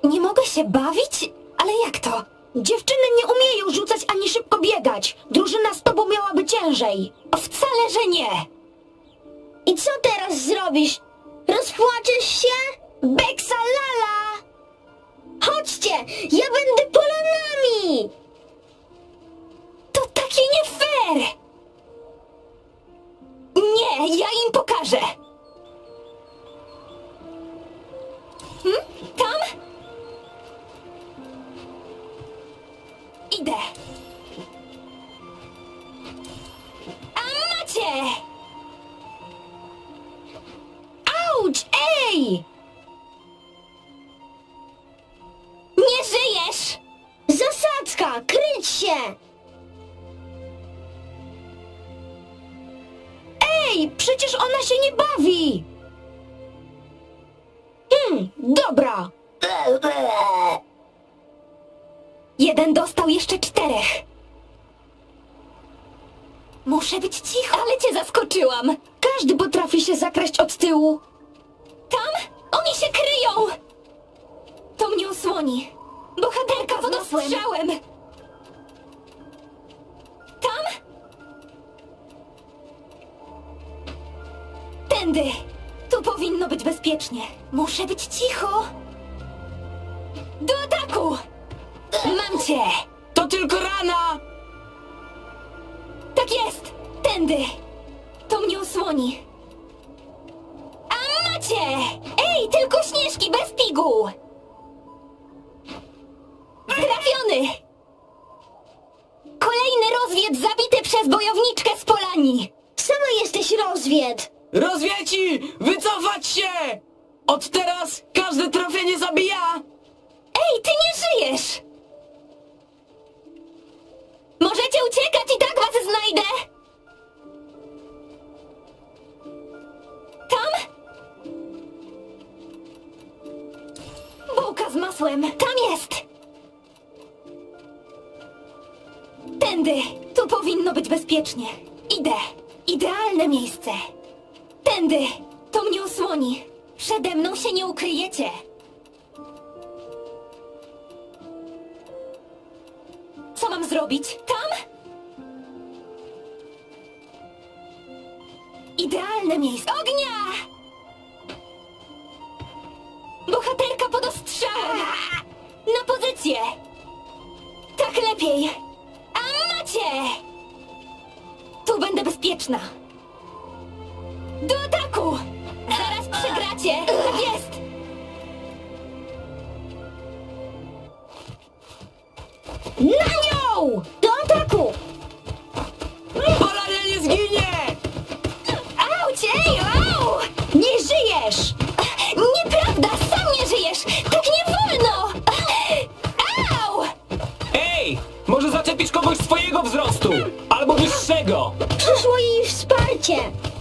Nie mogę się bawić? Ale jak to? Dziewczyny nie umieją rzucać ani szybko biegać. Drużyna z tobą miałaby ciężej. Wcale, że nie. I co teraz zrobisz? Rozpłaczesz się? Beksa lala! Chodźcie, ja będę polanami! To takie nie fair! Nie, ja im pokażę! Tam? Idę. A macie! Auć! Ej! Nie żyjesz! Zasadzka, kryć się! Ej, przecież ona się nie bawi! Dobra. Jeden dostał, jeszcze 4. Muszę być cicho. Ale cię zaskoczyłam. Każdy potrafi się zakraść od tyłu. Tam? Oni się kryją! To mnie osłoni. Bohaterka pod ostrzałem. Tam? Tędy. Tu powinno być bezpiecznie. Muszę być cicho. Do ataku! Mam cię! To tylko rana! Tak jest! Tędy! To mnie osłoni. A macie! Ej, tylko śnieżki bez piguł! Trafiony! Kolejny rozwied zabity przez bojowniczkę z Polani! Sama jesteś rozwied! Rozwieci! Wycofać się! Od teraz każde trafienie zabija! Ej, ty nie żyjesz! Możecie uciekać, i tak was znajdę! Tam? Bułka z masłem, tam jest! Tędy, tu powinno być bezpiecznie. Idę, idealne miejsce. Tędy, to mnie osłoni. Przede mną się nie ukryjecie. Co mam zrobić? Tam? Idealne miejsce. Ognia! Bohaterka pod ostrzałem. Na pozycję. Tak lepiej. A macie! Tu będę bezpieczna. Do ataku! Zaraz przegracie. Tak jest. Na nią! Do ataku! Polania nie zginie! Auć, ej, au! Nie żyjesz! Nieprawda, sam nie żyjesz! Tak nie wolno! Au! Ej! Może zaczepisz kogoś swojego wzrostu! Albo wyższego! Przyszło jej wsparcie!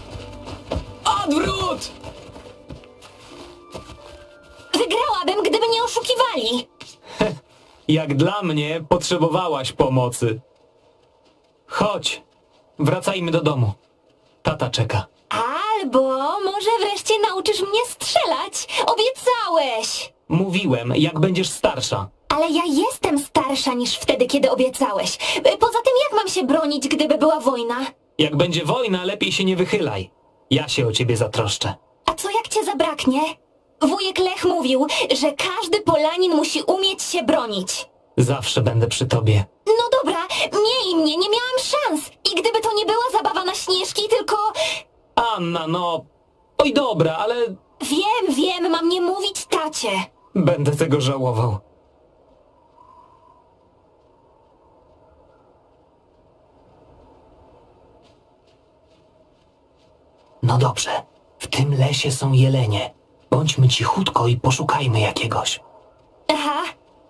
Odwrót! Wygrałabym, gdyby nie oszukiwali. Jak dla mnie, potrzebowałaś pomocy. Chodź, wracajmy do domu. Tata czeka. Albo może wreszcie nauczysz mnie strzelać. Obiecałeś. Mówiłem, jak będziesz starsza. Ale ja jestem starsza niż wtedy, kiedy obiecałeś. Poza tym, jak mam się bronić, gdyby była wojna? Jak będzie wojna, lepiej się nie wychylaj. Ja się o ciebie zatroszczę. A co jak cię zabraknie? Wujek Lech mówił, że każdy Polanin musi umieć się bronić. Zawsze będę przy tobie. No dobra, miej mnie, nie miałam szans. I gdyby to nie była zabawa na śnieżki, tylko... Anna, no... Oj dobra, ale Wiem, mam nie mówić tacie. będę tego żałował. No dobrze, w tym lesie są jelenie. Bądźmy cichutko i poszukajmy jakiegoś. Aha,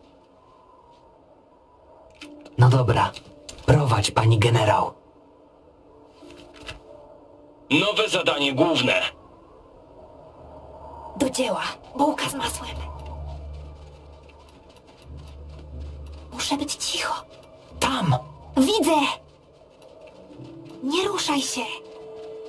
No dobra, prowadź, pani generał. Nowe zadanie główne. do dzieła. Bułka z masłem. Muszę być cicho. Tam! Widzę! Nie ruszaj się.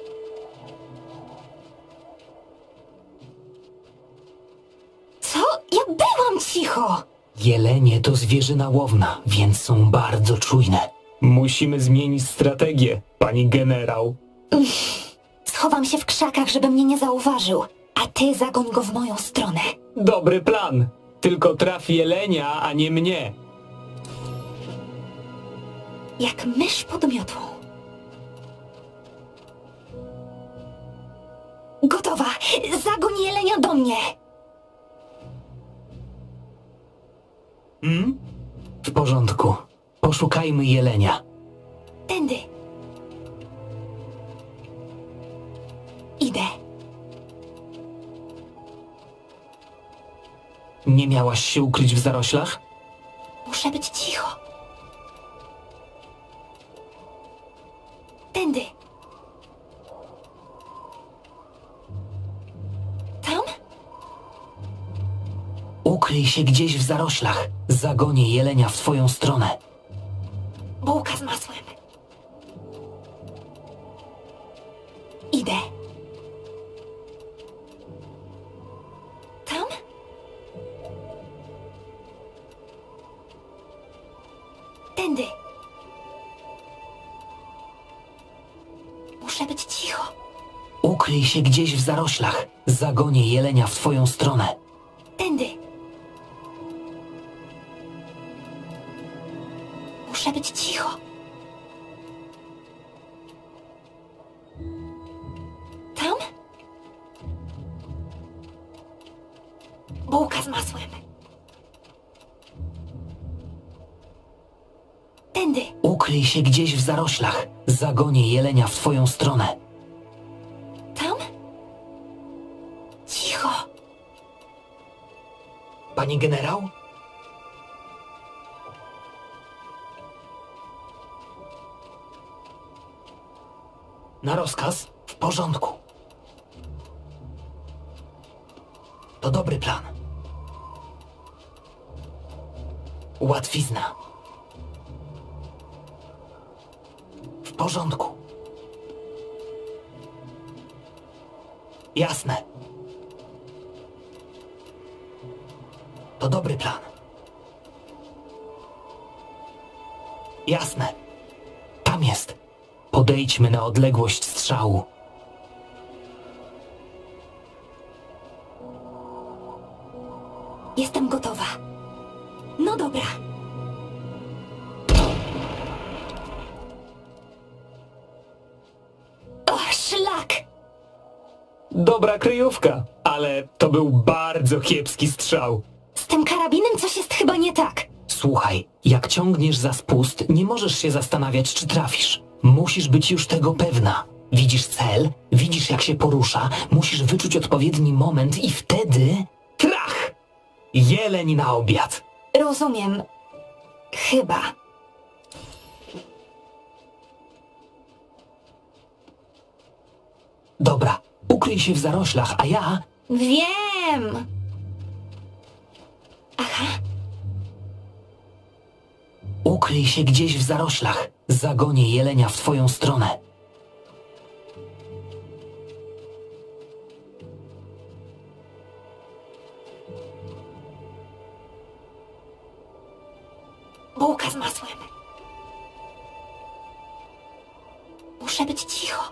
Co Ja byłam cicho! Jelenie to zwierzyna łowna, więc są bardzo czujne. Musimy zmienić strategię, pani generał. Schowam się w krzakach, żeby mnie nie zauważył, a ty zagoń go w moją stronę. Dobry plan. Tylko traf jelenia, a nie mnie. Jak mysz pod miotłą. Gotowa! Zagoń jelenia do mnie! W porządku. Poszukajmy jelenia. Tędy. Idę. Nie miałaś się ukryć w zaroślach? Muszę być cicho. Tędy. Tam? Ukryj się gdzieś w zaroślach. Zagonię jelenia w twoją stronę. Bułka z masłem. Idę. Tam? Tędy. Muszę być cicho. Ukryj się gdzieś w zaroślach. Zagonię jelenia w twoją stronę. Tędy. Muszę być cicho. Tam? Bułka z masłem. Tędy. Ukryj się gdzieś w zaroślach. Zagonię jelenia w twoją stronę. Tam? Cicho. Pani generał? Na rozkaz? W porządku. To dobry plan. Łatwizna. W porządku. Jasne. To dobry plan. Jasne. Tam jest. Podejdźmy na odległość strzału. Jestem gotowa. No dobra. O, szlak! Dobra kryjówka, ale to był bardzo kiepski strzał. Z tym karabinem coś jest chyba nie tak. Słuchaj, jak ciągniesz za spust, nie możesz się zastanawiać, czy trafisz. Musisz być już tego pewna. Widzisz cel, widzisz jak się porusza, musisz wyczuć odpowiedni moment i wtedy... Trach! Jeleń na obiad. Rozumiem. Chyba. Dobra, ukryj się w zaroślach, a ja... Wiem. Aha. Ukryj się gdzieś w zaroślach. Zagonię jelenia w twoją stronę. Bułka z masłem. Muszę być cicho.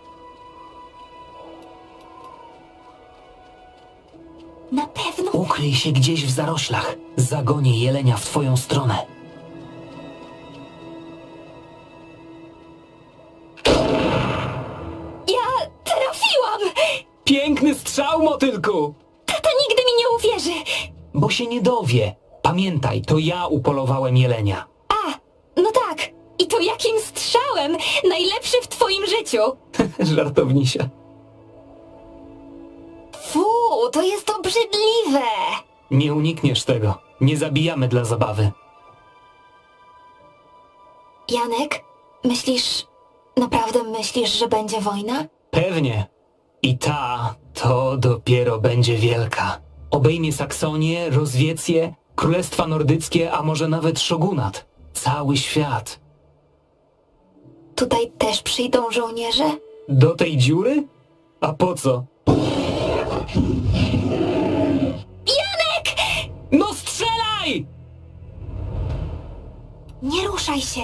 Na pewno. Ukryj się gdzieś w zaroślach. Zagonię jelenia w twoją stronę. Ja trafiłam! Piękny strzał, motylku! Tata nigdy mi nie uwierzy. Bo się nie dowie. Pamiętaj, to ja upolowałem jelenia. A, no tak. I to jakim strzałem? Najlepszy w twoim życiu. Żartownisia. Fu, to jest obrzydliwe. Nie unikniesz tego. Nie zabijamy dla zabawy. Janek, naprawdę myślisz, że będzie wojna? Pewnie. I ta to dopiero będzie wielka. Obejmie Saksonię, Rozwiecję, Królestwa Nordyckie, a może nawet Szogunat. Cały świat. Tutaj też przyjdą żołnierze? Do tej dziury? A po co? Janek! No strzelaj! Nie ruszaj się!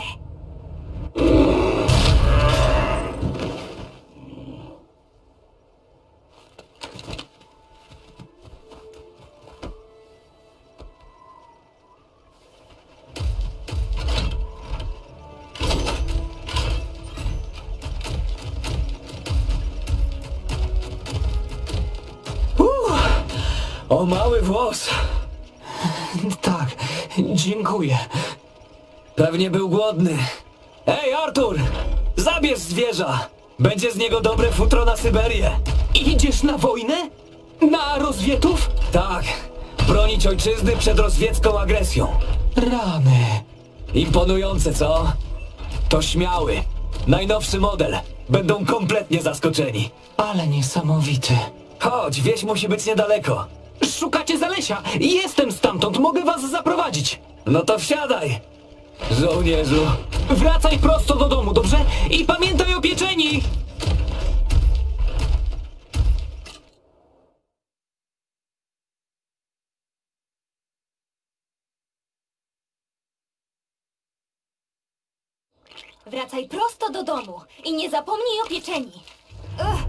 O mały włos! Tak, dziękuję. Pewnie był głodny. Ej, Artur! Zabierz zwierza! Będzie z niego dobre futro na Syberię. Idziesz na wojnę? Na rozwietów? Tak, bronić ojczyzny przed rozwiecką agresją. Rany. Imponujące, co? To śmiały. Najnowszy model. Będą kompletnie zaskoczeni. Ale niesamowity. Chodź, wieś musi być niedaleko. Szukacie Zalesia? Jestem stamtąd, mogę was zaprowadzić. No to wsiadaj, żołnierzu. Wracaj prosto do domu, dobrze? I pamiętaj o pieczeni! Wracaj prosto do domu i nie zapomnij o pieczeni. Ugh.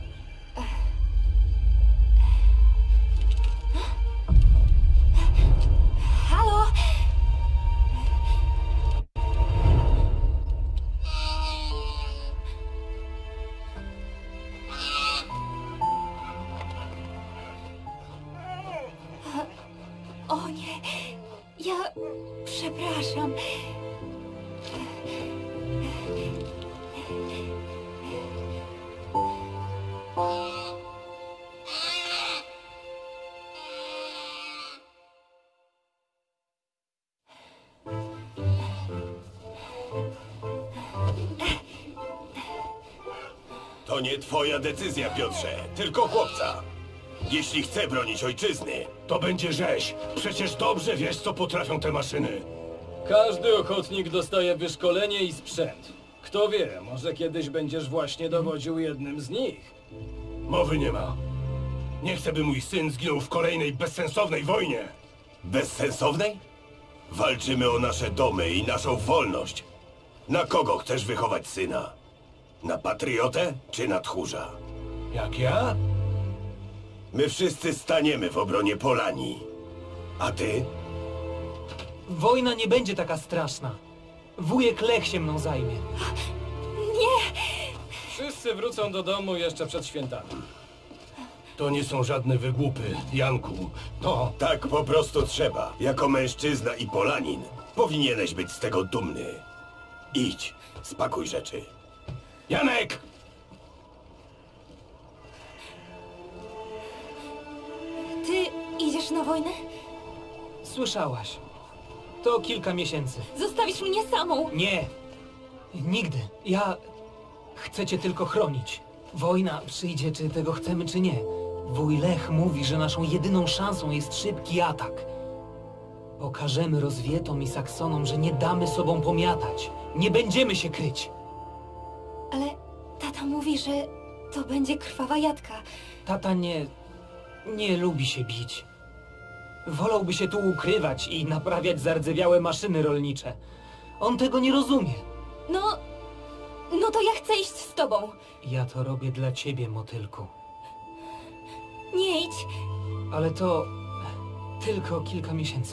Halo? O nie, ja przepraszam. To nie twoja decyzja, Piotrze, tylko chłopca. Jeśli chce bronić ojczyzny, to będzie rzeź. Przecież dobrze wiesz, co potrafią te maszyny. Każdy ochotnik dostaje wyszkolenie i sprzęt. Kto wie, może kiedyś będziesz właśnie dowodził jednym z nich. Mowy nie ma. Nie chcę, by mój syn zginął w kolejnej bezsensownej wojnie. Bezsensownej? Walczymy o nasze domy i naszą wolność. Na kogo chcesz wychować syna? Na patriotę czy na tchórza? Jak ja? My wszyscy staniemy w obronie Polanii. A ty? Wojna nie będzie taka straszna. Wujek Lech się mną zajmie. Wszyscy wrócą do domu jeszcze przed świętami. To nie są żadne wygłupy, Janku. To tak po prostu trzeba. Jako mężczyzna i Polanin powinieneś być z tego dumny. Idź, spakuj rzeczy. Janek! Ty idziesz na wojnę? Słyszałaś. To kilka miesięcy. Zostawisz mnie samą? Nie. Nigdy. Ja chcę cię tylko chronić. Wojna przyjdzie, czy tego chcemy, czy nie. Wuj Lech mówi, że naszą jedyną szansą jest szybki atak. Pokażemy Rozwietom i Saksonom, że nie damy sobą pomiatać. Nie będziemy się kryć. Ale tata mówi, że to będzie krwawa jadka. Tata nie lubi się bić. Wolałby się tu ukrywać i naprawiać zardzewiałe maszyny rolnicze. On tego nie rozumie. No to ja chcę iść z tobą. Ja to robię dla ciebie, motylku. Nie idź. Ale to tylko kilka miesięcy.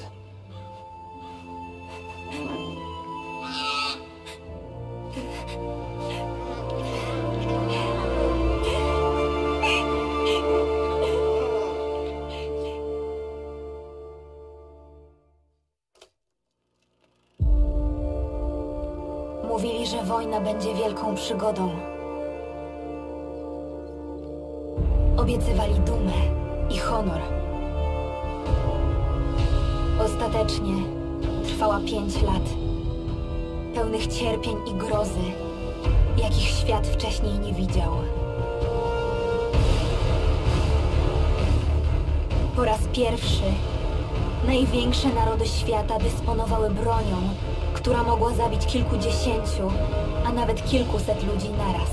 Mówili, że wojna będzie wielką przygodą. Obiecywali dumę i honor. Ostatecznie trwała 5 lat. Pełnych cierpień i grozy, jakich świat wcześniej nie widział. Po raz pierwszy największe narody świata dysponowały bronią, która mogła zabić kilkudziesięciu, a nawet kilkuset ludzi naraz.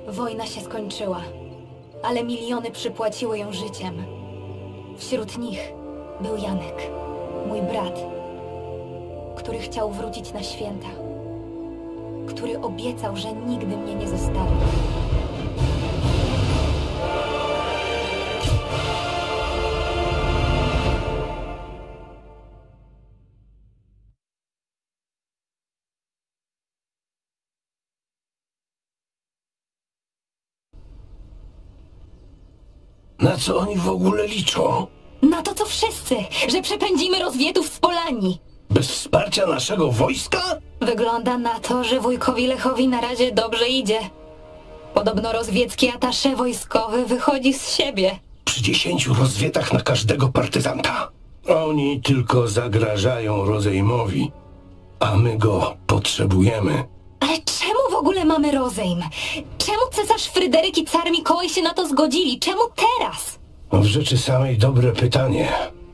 Wojna się skończyła, ale miliony przypłaciły ją życiem. Wśród nich był Janek, mój brat, który chciał wrócić na święta, który obiecał, że nigdy mnie nie zostawi. Na co oni w ogóle liczą? Na to, co wszyscy, że przepędzimy rozwietów z Polani. Bez wsparcia naszego wojska? Wygląda na to, że wujkowi Lechowi na razie dobrze idzie. Podobno rozwiecki atasze wojskowy wychodzi z siebie. Przy 10 rozwietach na każdego partyzanta. Oni tylko zagrażają rozejmowi, a my go potrzebujemy. Ale czemu w ogóle mamy rozejm? Czemu cesarz Fryderyk i car Mikołaj się na to zgodzili? Czemu teraz? W rzeczy samej dobre pytanie.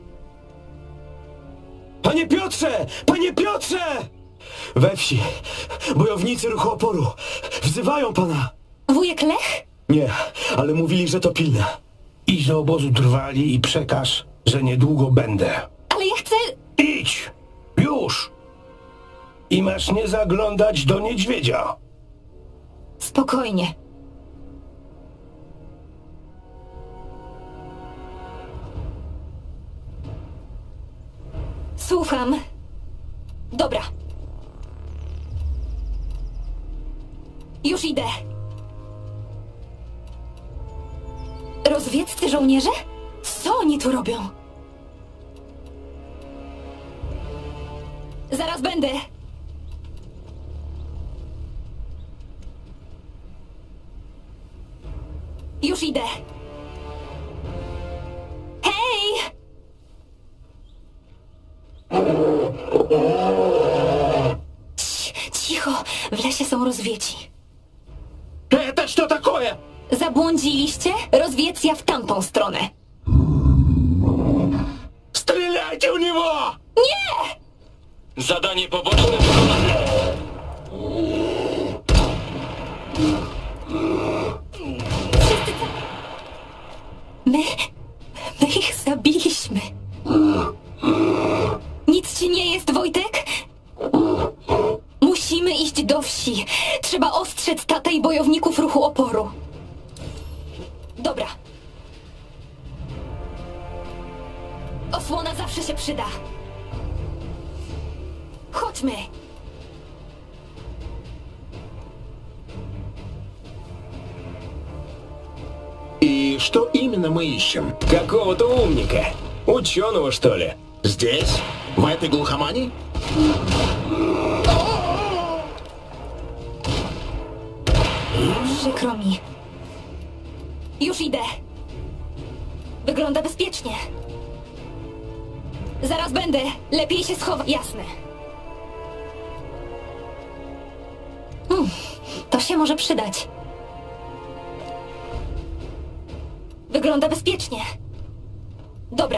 Panie Piotrze! Panie Piotrze! We wsi bojownicy ruchu oporu wzywają pana. Wujek Lech? Nie, ale mówili, że to pilne. Idź do obozu Trwali i przekaż, że niedługo będę. Ale ja chcę... Idź! Już! I masz nie zaglądać do niedźwiedzia. Spokojnie. Słucham. Dobra. Już idę. Rozwieccy żołnierze? Co oni tu robią? Zaraz będę. Już idę. Hej! Cicho, w lesie są rozwieci. To co такое? Zabłądziliście? Rozwiecja w tamtą stronę. Stреляйте у него! Nie! Zadanie poboczne wykonane. My ich zabiliśmy. Nic ci nie jest, Wojtek? Musimy iść do wsi. Trzeba ostrzec tatę i bojowników ruchu oporu. Dobra. Osłona zawsze się przyda. Chodźmy. И что именно мы ищем? Какого-то умника. Ученого, что ли? Здесь? В этой глухомане? Przykro mi. Już idę. Wygląda bezpiecznie. Zaraz będę. Lepiej się schować. Jasne. To się może przydać. Wygląda bezpiecznie. Dobra.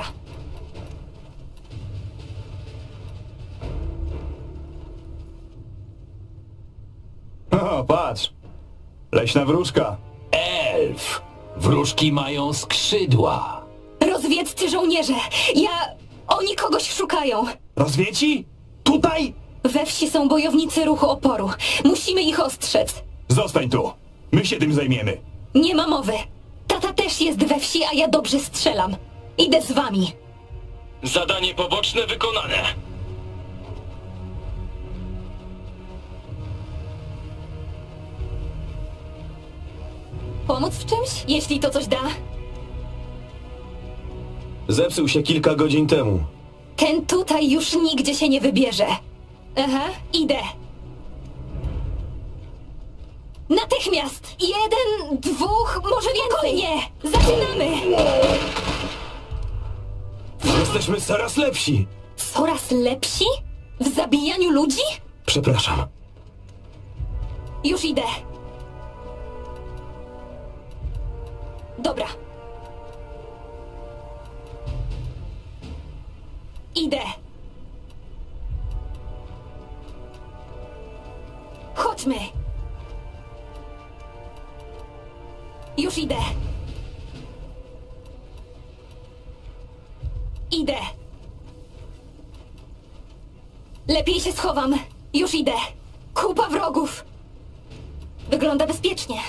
O, patrz. Leśna wróżka. Elf! Wróżki mają skrzydła. Rozwieccy żołnierze! Oni kogoś szukają! Rozwieci? Tutaj? We wsi są bojownicy ruchu oporu. Musimy ich ostrzec. Zostań tu. My się tym zajmiemy. Nie ma mowy. Tata też jest we wsi, a ja dobrze strzelam. Idę z wami. Zadanie poboczne wykonane. Pomóc w czymś? Jeśli to coś da. Zepsuł się kilka godzin temu. Ten tutaj już nigdzie się nie wybierze. Aha, idę. Natychmiast! 1, 2, może więcej! Nie! Zaczynamy! Jesteśmy coraz lepsi. Coraz lepsi? W zabijaniu ludzi? Przepraszam. Już idę. Dobra. Idę. Chodźmy. Już idę. Idę. Lepiej się schowam. Już idę. Kupa wrogów. Wygląda bezpiecznie.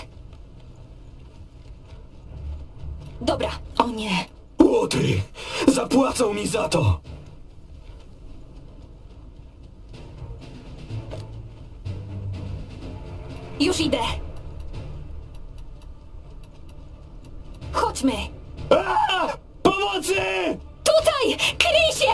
Dobra. O nie. Łotry! Zapłacą mi za to! Już idę. Chodźmy. A! Pomocy! Tutaj! Kryj się!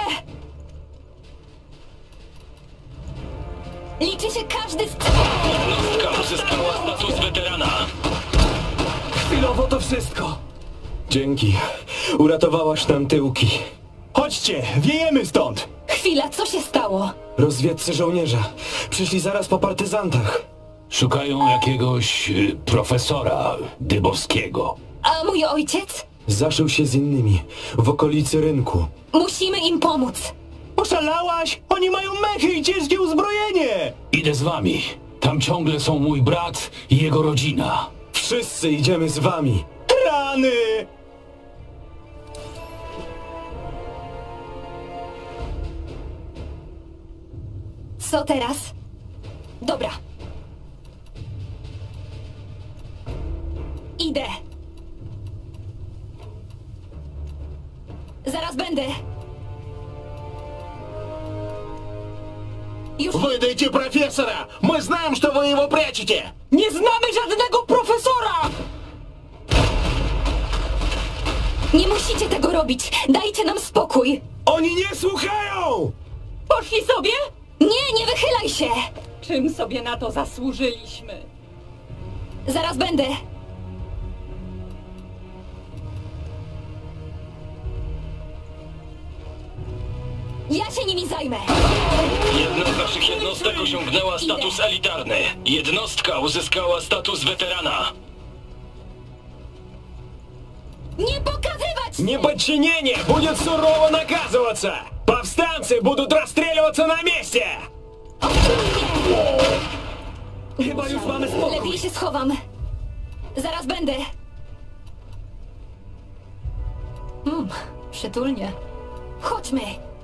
Liczy się każdy strzał. Jednostka uzyskała status weterana. Chwilowo to wszystko. Dzięki. Uratowałaś nam tyłki. Chodźcie, wiejemy stąd! Chwila, co się stało? Rozwiedcy żołnierza. Przyszli zaraz po partyzantach. Szukają jakiegoś profesora Dybowskiego. A mój ojciec? Zaszył się z innymi w okolicy rynku. Musimy im pomóc. Oszalałaś? Oni mają mechy i ciężkie uzbrojenie! Idę z wami. Tam ciągle są mój brat i jego rodzina. Wszyscy idziemy z wami. Rany! Co teraz? Dobra. Idę. Zaraz będę. Już Выдайте профессора! Мы знаем, что вы его прячете! Nie znamy żadnego profesora! nie musicie tego robić. Dajcie nam spokój. Oni nie słuchają! Poszli sobie? Nie wychylaj się. Czym sobie na to zasłużyliśmy? Zaraz będę. Ja się nimi zajmę. Jedna z naszych jednostek osiągnęła status elitarny. Jednostka uzyskała status weterana. Nie pokazywać! Неподчинение будет сурово наказываться! Повстанцы будут расстреливаться на месте! Chyba już mamy spokój. Lepiej się schowam. Zaraz będę. Przytulnie. Chodźmy.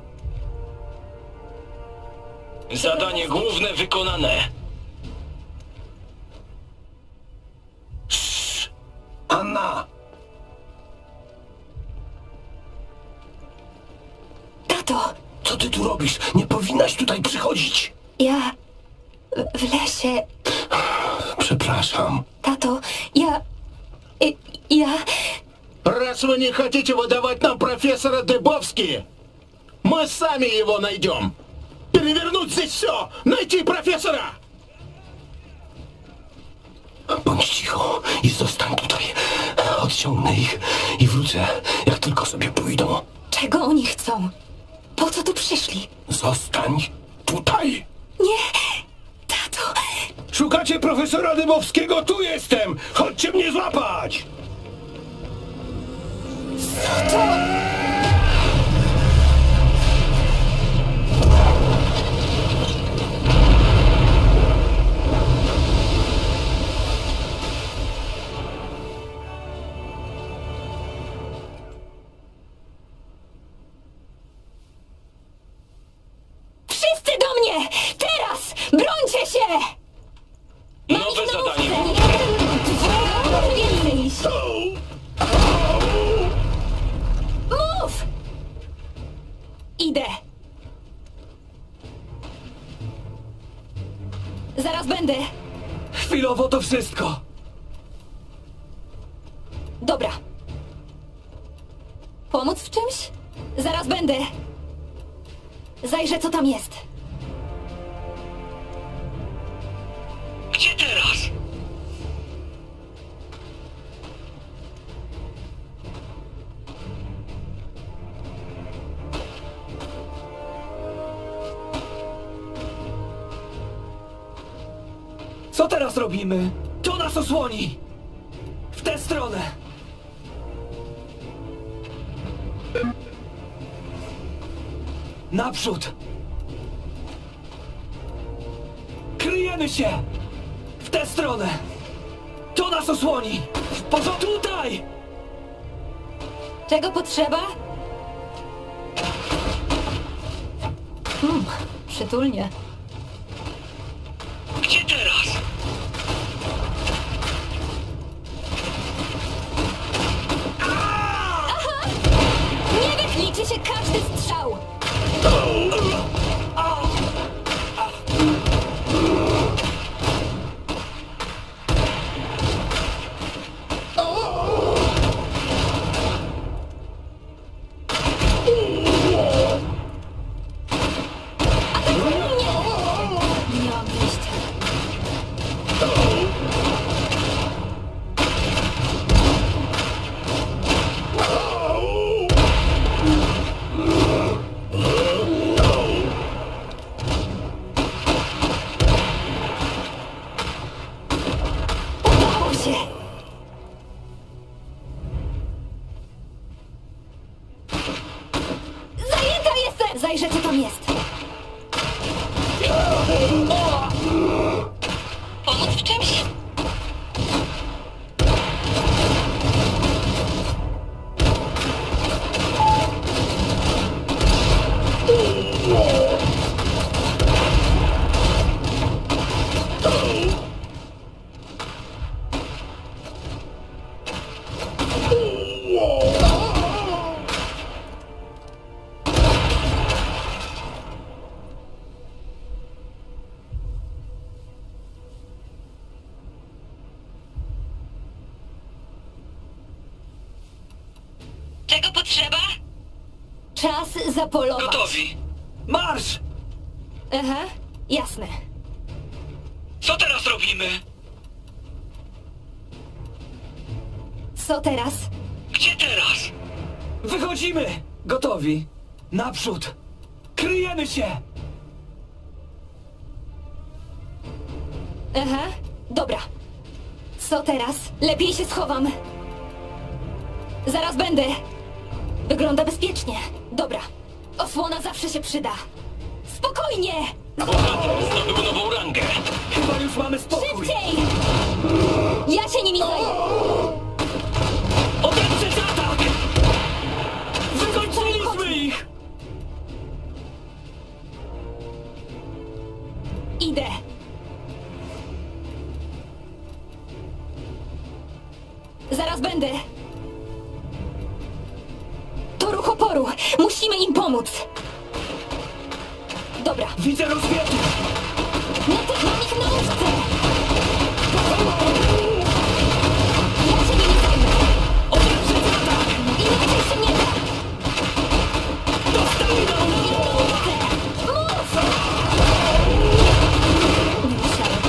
Zadanie główne wykonane. Anna! Tato, Co ty tu robisz? Nie powinnaś tutaj przychodzić. ja... w lesie... Przepraszam. Tato, ja... Раз вы не хотите выдавать нам профессора Дыбовский, мы сами его найдем. Перевернуть здесь все! Найти профессора! Bądź cicho i zostań tutaj. Odciągnę ich i wrócę, jak tylko sobie pójdą. Czego oni chcą? Po co tu przyszli? Zostań tutaj. Nie... Tato... Szukacie profesora Dybowskiego? Tu jestem! Chodźcie mnie złapać! Wszyscy do mnie! Teraz! Brońcie się! Nowe zadanie. Mów! Idę. Zaraz będę. Chwilowo to wszystko. Dobra. Pomóc w czymś? Zaraz będę. Zajrzę, co tam jest. Gdzie teraz? Co teraz robimy? To nas osłoni! W tę stronę! Naprzód! Kryjemy się! W tę stronę! To nas osłoni! Tutaj! Czego potrzeba? Przytulnie. Gdzie teraz? Nie liczy się każdy strzał! Nie mam wyjścia. Udało się! Zajęta jestem! Zajrzę, co tam jest. Pomóc w czymś? Czego potrzeba? Czas zapolować. Gotowi. Marsz! Aha, jasne. Co teraz robimy? Co teraz? Gdzie teraz? Wychodzimy! Gotowi. Naprzód! Kryjemy się! Aha, dobra. Co teraz? Lepiej się schowam. Zaraz będę. Wygląda bezpiecznie. Dobra. Osłona zawsze się przyda. Spokojnie! Bohater zdobył nową rangę. Chyba już mamy spokój. Szybciej! Ja się nimi zajmę. Odeprzeć atak! Wykończyliśmy ich! Idę. Zaraz będę. To ruch oporu. Musimy im pomóc. Dobra. Widzę rozwiedzi! Natychmiast ich na łóżce. Ja się nimi zajmę. Odeprzeć atak! Inaczej się nie da. Dostali na Mów! Nie musiałem.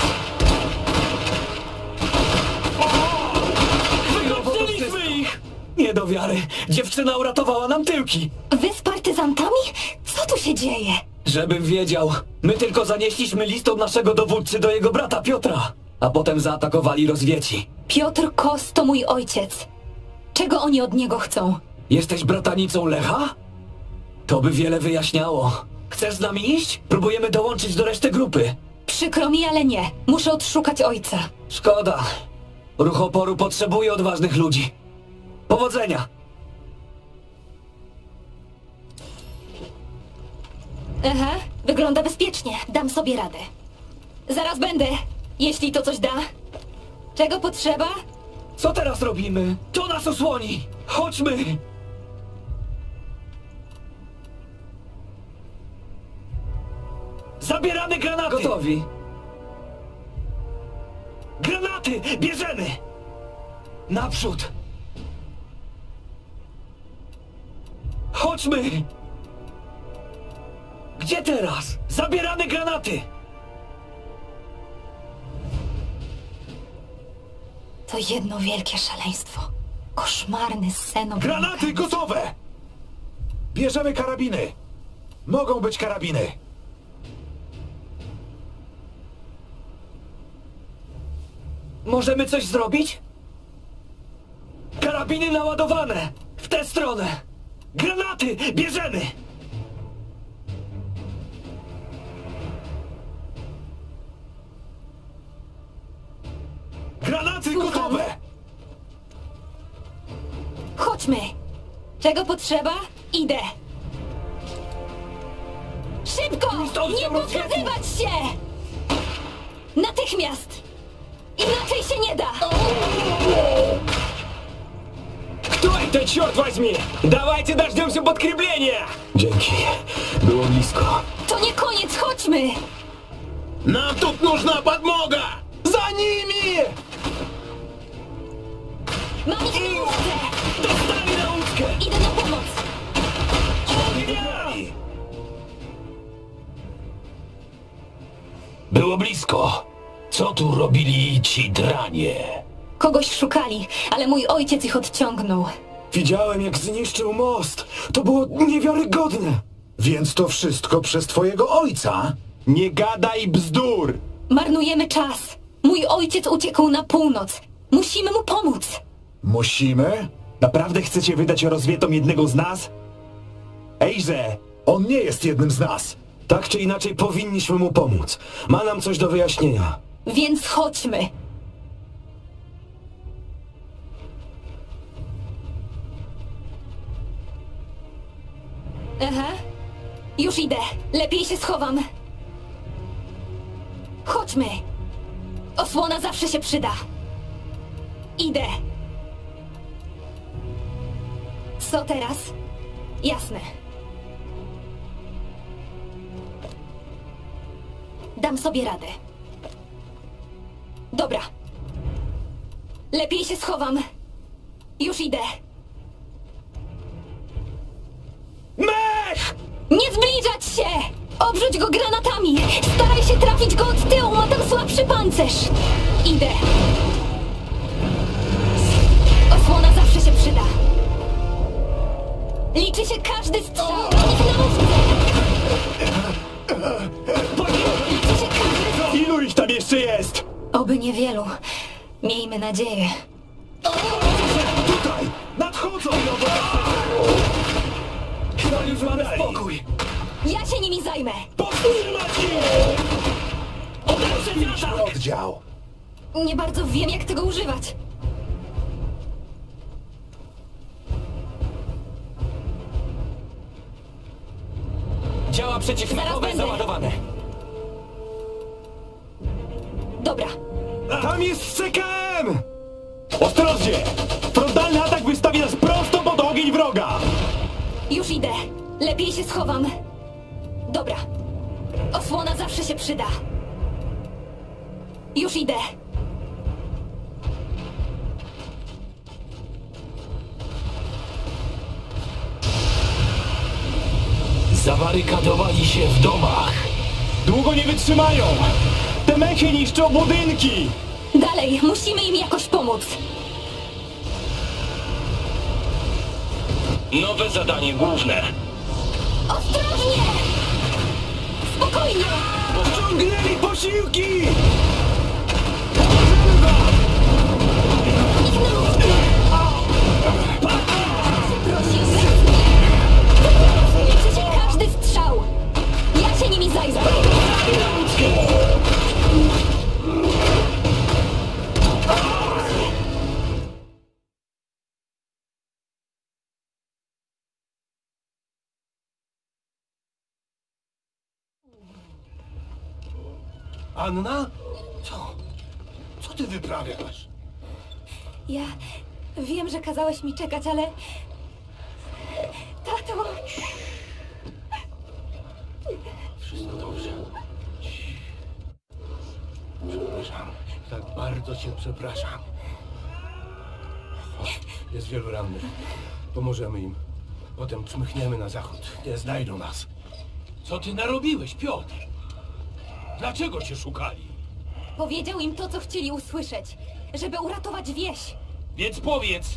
Wykończyliśmy ich! Nie do wiary. Dziewczyna uratowała nam tyłki. Wy z partyzantami? Co tu się dzieje? Żebym wiedział. My tylko zanieśliśmy list od naszego dowódcy do jego brata Piotra. A potem zaatakowali rozwieci. Piotr Kos to mój ojciec. Czego oni od niego chcą? Jesteś bratanicą Lecha? To by wiele wyjaśniało. Chcesz z nami iść? Próbujemy dołączyć do reszty grupy. Przykro mi, ale nie. Muszę odszukać ojca. Szkoda. Ruch oporu potrzebuje odważnych ludzi. Powodzenia! Aha, wygląda bezpiecznie. Dam sobie radę. Zaraz będę, jeśli to coś da. Czego potrzeba? Co teraz robimy? To nas osłoni! Chodźmy! Zabieramy granaty! Gotowi. Granaty! Bierzemy! Naprzód! Chodźmy! Gdzie teraz? Zabieramy granaty! To jedno wielkie szaleństwo. Koszmarny sen o Granaty gotowe! Bierzemy karabiny. Mogą być karabiny. Możemy coś zrobić? Karabiny naładowane! W tę stronę! Granaty! Bierzemy! Granaty Czego potrzeba? Idę. Szybko! Nie pokazywać się! Natychmiast! Inaczej się nie da! Кто это, черт возьми? Давайте дождемся подкрепления! Dzięki. Było blisko. To nie koniec, chodźmy! Нам тут нужна подмога! За ними! Mam ich na łódce! Достали на узко! Idę na pomoc! Było blisko. Co tu robili ci dranie? Kogoś szukali, ale mój ojciec ich odciągnął. Widziałem, jak zniszczył most. To było niewiarygodne. Więc to wszystko przez twojego ojca? Nie gadaj bzdur! Marnujemy czas. Mój ojciec uciekł na północ. Musimy mu pomóc. Musimy? Naprawdę chcecie wydać rozwietom jednego z nas? Ejże! On nie jest jednym z nas. Tak czy inaczej powinniśmy mu pomóc. Ma nam coś do wyjaśnienia. Więc chodźmy. Aha. Już idę. Lepiej się schowam. Chodźmy. Osłona zawsze się przyda. Idę. Co teraz? Jasne. Dam sobie radę. Dobra. Lepiej się schowam. Już idę. Mech! Nie zbliżać się! Obrzuć go granatami! Staraj się trafić go od tyłu, ma tam słabszy pancerz! Idę. Osłona zawsze się przyda. Liczy się każdy strzał. Ich na łódce! Liczy się każdy... Ilu ich tam jeszcze jest? Oby niewielu. Miejmy nadzieję. Tutaj! Nadchodzą! Chyba już mamy spokój. Ja się nimi zajmę! Powstrzymać ich! Odrzuciliśmy oddział. Nie bardzo wiem, jak tego używać. Działa przeciwmechowe Zaraz będę. załadowane. Dobra. Tam jest CKM! Ostrożnie! Frontalny atak wystawi nas prosto pod ogień wroga! Już idę. Lepiej się schowam. Dobra. Osłona zawsze się przyda. Już idę. Zabarykadowali się w domach. Długo nie wytrzymają! Te mechy niszczą budynki! Dalej, musimy im jakoś pomóc. Nowe zadanie główne. Ostrożnie! Spokojnie! Ściągnęli posiłki! Ich na łódkę! Prosi, liczy się każdy strzał! Ja się nimi zajmę! Anna? Co ty wyprawiasz? Ja wiem, że kazałeś mi czekać, ale... Tato... Wszystko dobrze. Przepraszam. Tak bardzo cię przepraszam. Jest wielu rannych. Pomożemy im. Potem czmychniemy na zachód. Nie znajdą nas. Co ty narobiłeś, Piotr? Dlaczego cię szukali? Powiedział im to, co chcieli usłyszeć, żeby uratować wieś. Więc powiedz,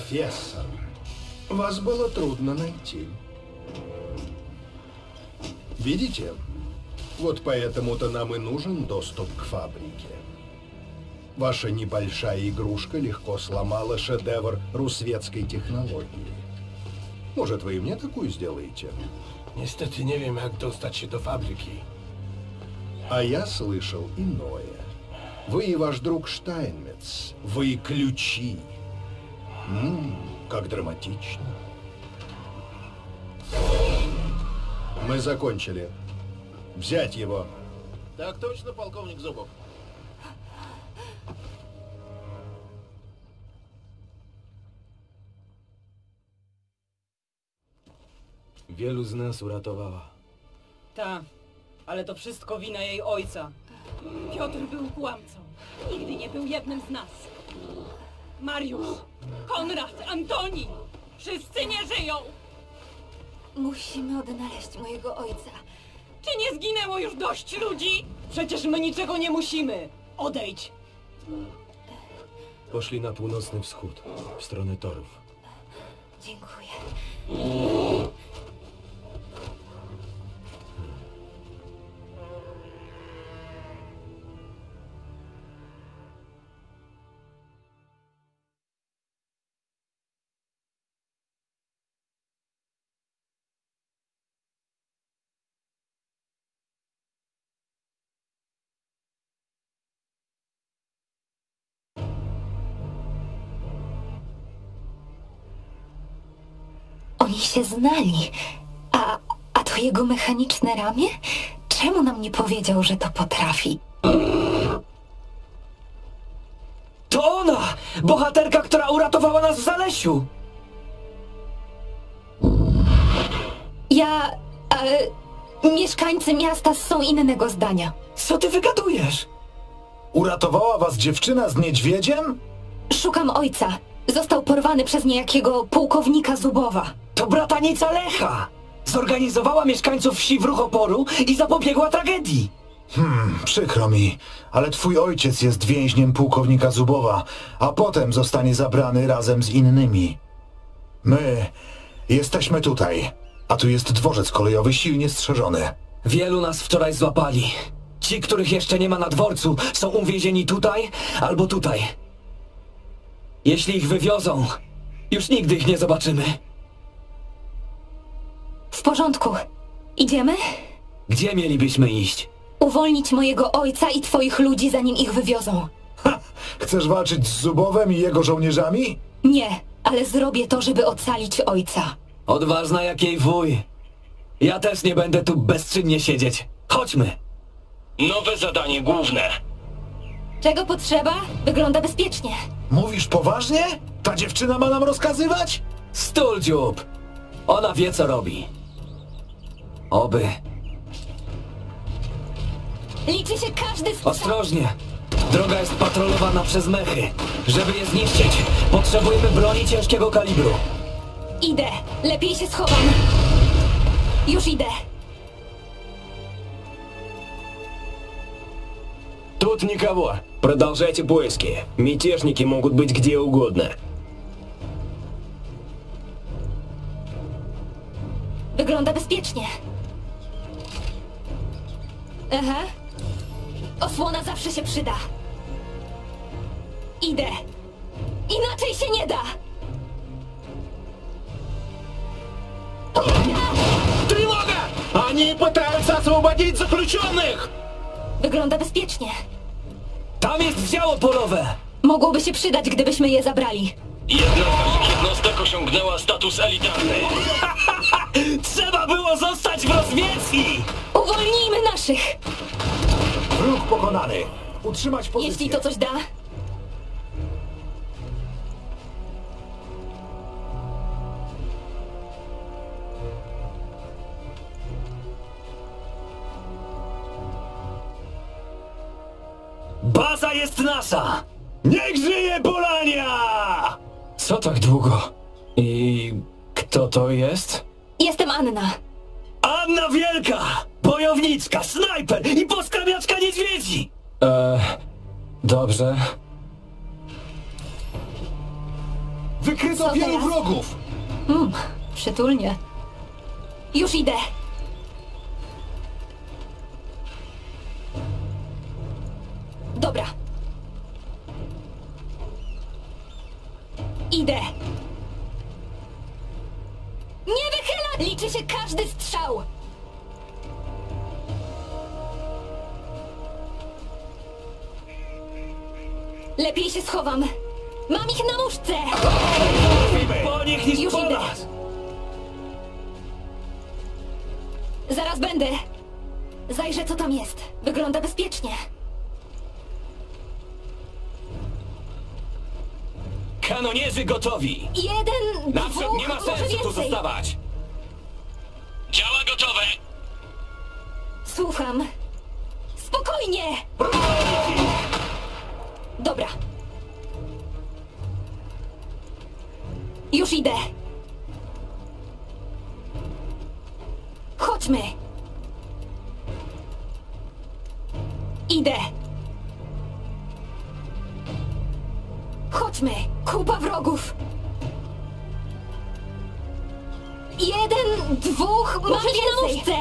профессор, вас было трудно найти. Видите? Вот поэтому-то нам и нужен доступ к фабрике. Ваша небольшая игрушка легко сломала шедевр русветской технологии. Может, вы и мне такую сделаете? Niestety nie wiem, jak dostać się do fabryki. А я слышал иное. Вы и ваш друг Штайнмец. Вы ключи. Как драматично. Мы закончили. Взять его. Так точно, полковник Зубов. Wielu z nas uratowała. Ta, ale to wszystko wina jej ojca. Piotr był kłamcą. Nigdy nie był jednym z nas. Mariusz, Konrad, Antoni! Wszyscy nie żyją! Musimy odnaleźć mojego ojca. Czy nie zginęło już dość ludzi? Przecież my niczego nie musimy. Odejdź! Poszli na północny wschód, w stronę torów. Dziękuję. Oni się znali. A to jego mechaniczne ramię? Czemu nam nie powiedział, że to potrafi? To ona! Bohaterka, która uratowała nas w Zalesiu! Mieszkańcy miasta są innego zdania. Co ty wygadujesz? Uratowała was dziewczyna z niedźwiedziem? Szukam ojca. Został porwany przez niejakiego pułkownika Zubowa. To bratanica Lecha! Zorganizowała mieszkańców wsi w ruch oporu i zapobiegła tragedii. Przykro mi, ale twój ojciec jest więźniem pułkownika Zubowa, a potem zostanie zabrany razem z innymi. My jesteśmy tutaj, a tu jest dworzec kolejowy silnie strzeżony. Wielu nas wczoraj złapali. Ci, których jeszcze nie ma na dworcu, są uwięzieni tutaj albo tutaj. Jeśli ich wywiozą, już nigdy ich nie zobaczymy. W porządku. Idziemy? Gdzie mielibyśmy iść? Uwolnić mojego ojca i twoich ludzi, zanim ich wywiozą. Chcesz walczyć z Zubowem i jego żołnierzami? Nie, ale zrobię to, żeby ocalić ojca. Odważna jak jej wuj. Ja też nie będę tu bezczynnie siedzieć. Chodźmy. Nowe zadanie główne. Czego potrzeba? Wygląda bezpiecznie. Mówisz poważnie? Ta dziewczyna ma nam rozkazywać? Stul dziób. Ona wie, co robi. Oby. Liczy się każdy strzał. Ostrożnie. Droga jest patrolowana przez mechy. Żeby je zniszczyć, potrzebujemy broni ciężkiego kalibru. Idę. Lepiej się schowam. Już idę. Тут никого. Продолжайте поиски. Мятежники могут быть где угодно. Wygląda bezpiecznie. Aha. Osłona zawsze się przyda. Idę. Inaczej się nie da. Тревога! Они пытаются освободить заключенных! Wygląda bezpiecznie. Tam jest działo polowe! Mogłoby się przydać, gdybyśmy je zabrali. Jedna z naszych jednostek osiągnęła status elitarny. Trzeba było zostać w rozwiedzi! Uwolnijmy naszych! Wróg pokonany. Utrzymać pozycję. Jeśli to coś da. Baza jest nasza! Niech żyje Polania! Co tak długo? I kto to jest? Jestem Anna. Anna Wielka! Bojowniczka, snajper i poskrabiaczka niedźwiedzi! Dobrze. Wykryto Co wielu teraz? wrogów! Przytulnie. Już idę. Dobra. Idę. Nie wychyla! Liczy się każdy strzał. Lepiej się schowam. Mam ich na muszce! Po nich niż Już po idę. nas! Zaraz będę. Zajrzę, co tam jest. Wygląda bezpiecznie. Kanonierzy gotowi! Jeden, Naprzód, dwóch, nie ma może sensu tu więcej. zostawać! Działa gotowe! Słucham. Spokojnie! Dobra. Już idę. Chodźmy. Idę. Chodźmy. Kupa wrogów. Jeden, dwóch, mam więcej.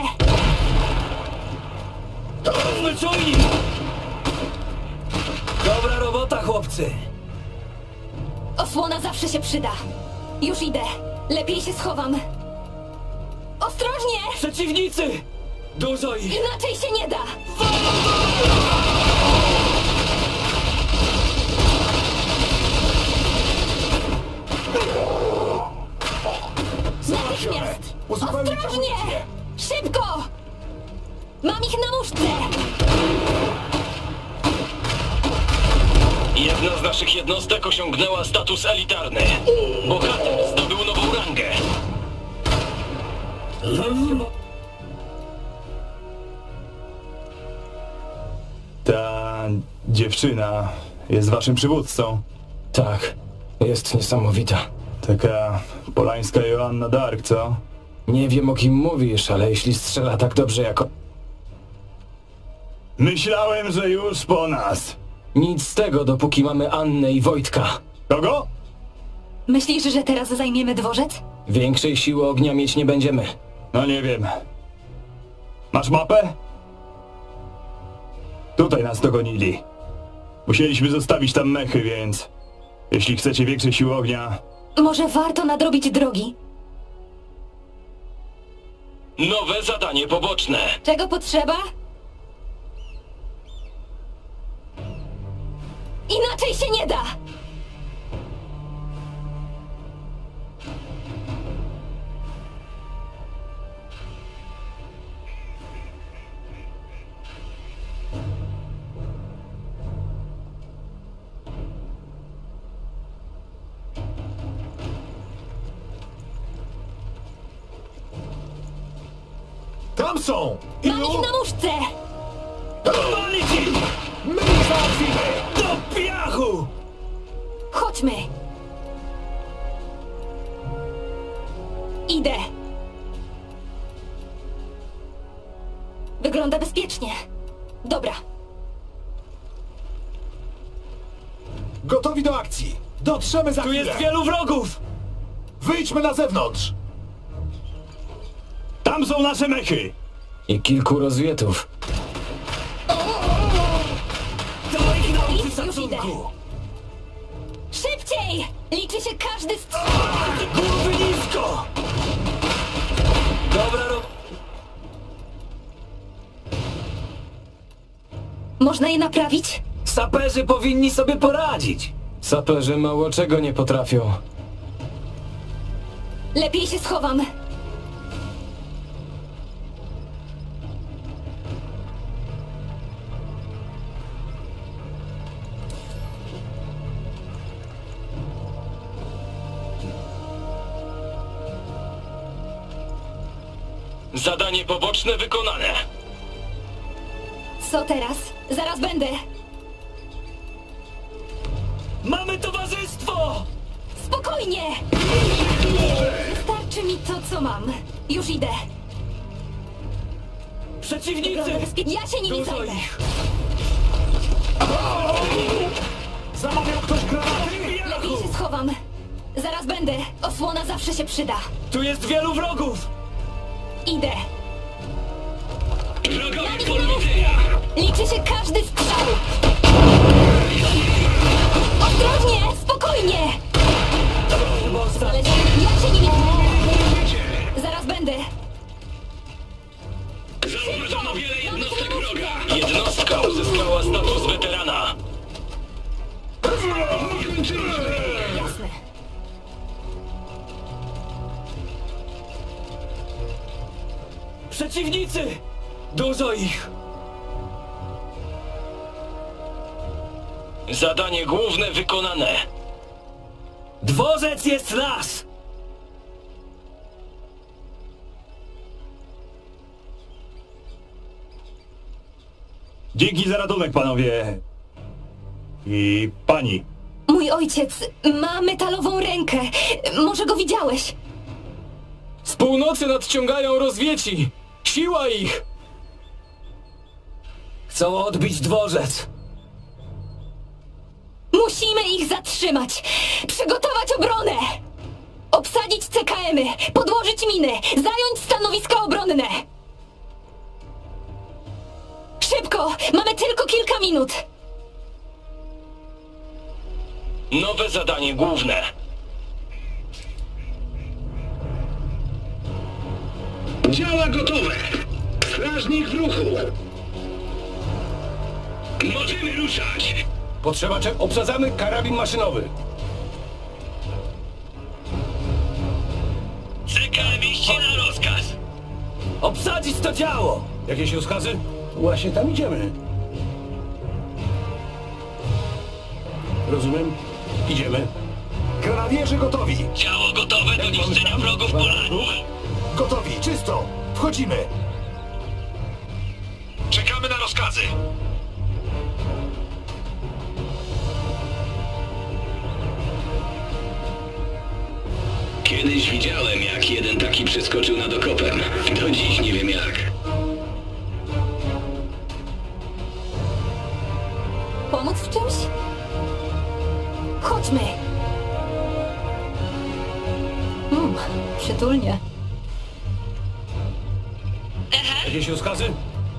Wyczujni! Dobra robota, chłopcy! Osłona zawsze się przyda. Już idę. Lepiej się schowam. Ostrożnie! Przeciwnicy! Dużo ich! Inaczej się nie da! Natychmiast! Uzupełnić Ostrożnie! amunicję. Szybko! Mam ich na muszce! Jedna z naszych jednostek osiągnęła status elitarny. Bohater zdobył nową rangę. Ta dziewczyna jest waszym przywódcą. Tak, jest niesamowita. Taka polańska Joanna Dark, co? Nie wiem, o kim mówisz, ale jeśli strzela tak dobrze jak... Myślałem, że już po nas. Nic z tego, dopóki mamy Annę i Wojtka. Kogo? Myślisz, że teraz zajmiemy dworzec? Większej siły ognia mieć nie będziemy. No nie wiem. Masz mapę? Tutaj nas dogonili. Musieliśmy zostawić tam mechy, więc... Jeśli chcecie większej siły ognia... Może warto nadrobić drogi? Nowe zadanie poboczne. Czego potrzeba? Inaczej się nie da! Tam są! Mam ich na muszce! Palić ich! My ich załatwimy! Do piachu! Chodźmy! Idę! Wygląda bezpiecznie. Dobra. Gotowi do akcji! Dotrzemy za Tu chwilę! jest wielu wrogów! Wyjdźmy na zewnątrz! Tam są nasze mechy! I kilku rozwietów. To ich nauczy Już idę. szacunku! Szybciej! Liczy się każdy strzał! Głowy nisko! Dobra Można je naprawić? Saperzy powinni sobie poradzić! Saperzy mało czego nie potrafią. Lepiej się schowam. Zadanie poboczne wykonane. Co teraz? Zaraz będę. Mamy towarzystwo! Spokojnie! Wystarczy mi to, co mam. Już idę. Przeciwnicy! Wygląda bezpiecznie. Ja się nimi Dużo zajmę. ich! Zamawiał ktoś granaty? Lepiej się schowam. Zaraz będę. Osłona zawsze się przyda. Tu jest wielu wrogów! Idę. Wrogowie w polu widzenia! Liczy się każdy strzał. Ostrożnie, spokojnie. Ale ja się nimi... Zaraz będę. Zauważono wiele jednostek wroga! Jednostka uzyskała status weterana. Jasne. Przeciwnicy! Dużo ich! Zadanie główne wykonane. Dworzec jest nasz! Dzięki za ratunek, panowie. I pani. Mój ojciec ma metalową rękę. Może go widziałeś? Z północy nadciągają rozwieci! Siła ich! Chcą odbić dworzec. Musimy ich zatrzymać! Przygotować obronę! Obsadzić CKM-y, podłożyć miny, zająć stanowiska obronne! Szybko! Mamy tylko kilka minut! Nowe zadanie główne. Działa gotowe! Strażnik w ruchu! Możemy ruszać! Potrzeba obsadzamy karabin maszynowy. CKM-iści na rozkaz! Obsadzić to działo! Jakieś rozkazy? Właśnie tam idziemy. Rozumiem. Idziemy. Grenadierzy gotowi! Działo gotowe do niszczenia wrogów polarni. Gotowi, czysto! Wchodzimy! Czekamy na rozkazy! Kiedyś widziałem, jak jeden taki przeskoczył nad okopem. Do dziś nie wiem jak. Pomóc w czymś? Chodźmy! Przytulnie. Jakieś rozkazy?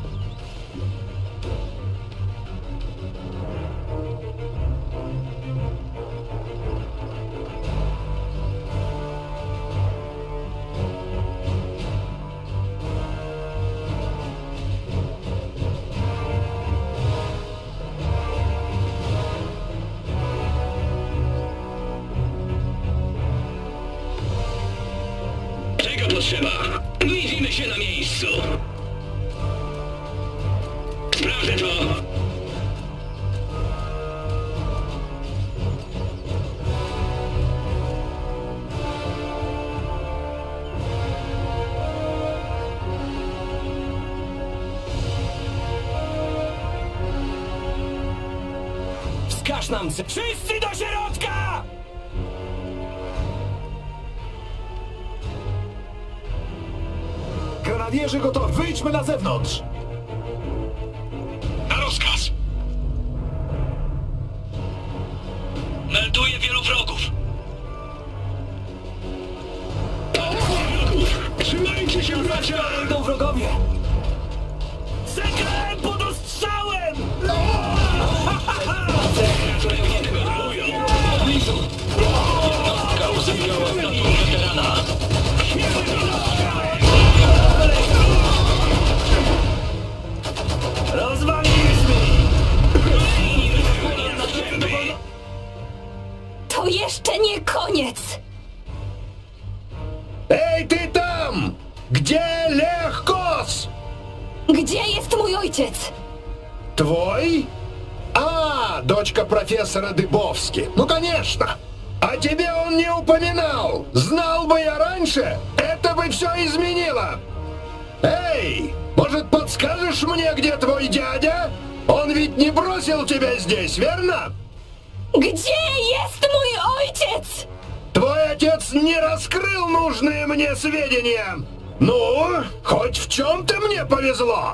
Czego potrzeba? Widzimy się na miejscu. Sprawdzę to. Wskaż nam! Wszyscy do środka! Grenadierzy gotowi! Wyjdźmy na zewnątrz! Na rozkaz. Melduje wielu wrogów. Trzymajcie się, bracia! Idą wrogowie! CKM pod ostrzałem! Jednostka uzyskała status weterana. Rozwaliliśmy! To jeszcze nie koniec! Ej, ty tam! Gdzie Lech Kos? Gdzie jest mój ojciec? Твой? А, дочка профессора Дыбовски. Ну, конечно. А тебе он не упоминал. Знал бы я раньше, это бы все изменило. Эй, может, подскажешь мне, где твой дядя? Он ведь не бросил тебя здесь, верно? Gdzie jest mój ojciec? Твой отец не раскрыл нужные мне сведения. Ну, хоть в чем-то мне повезло.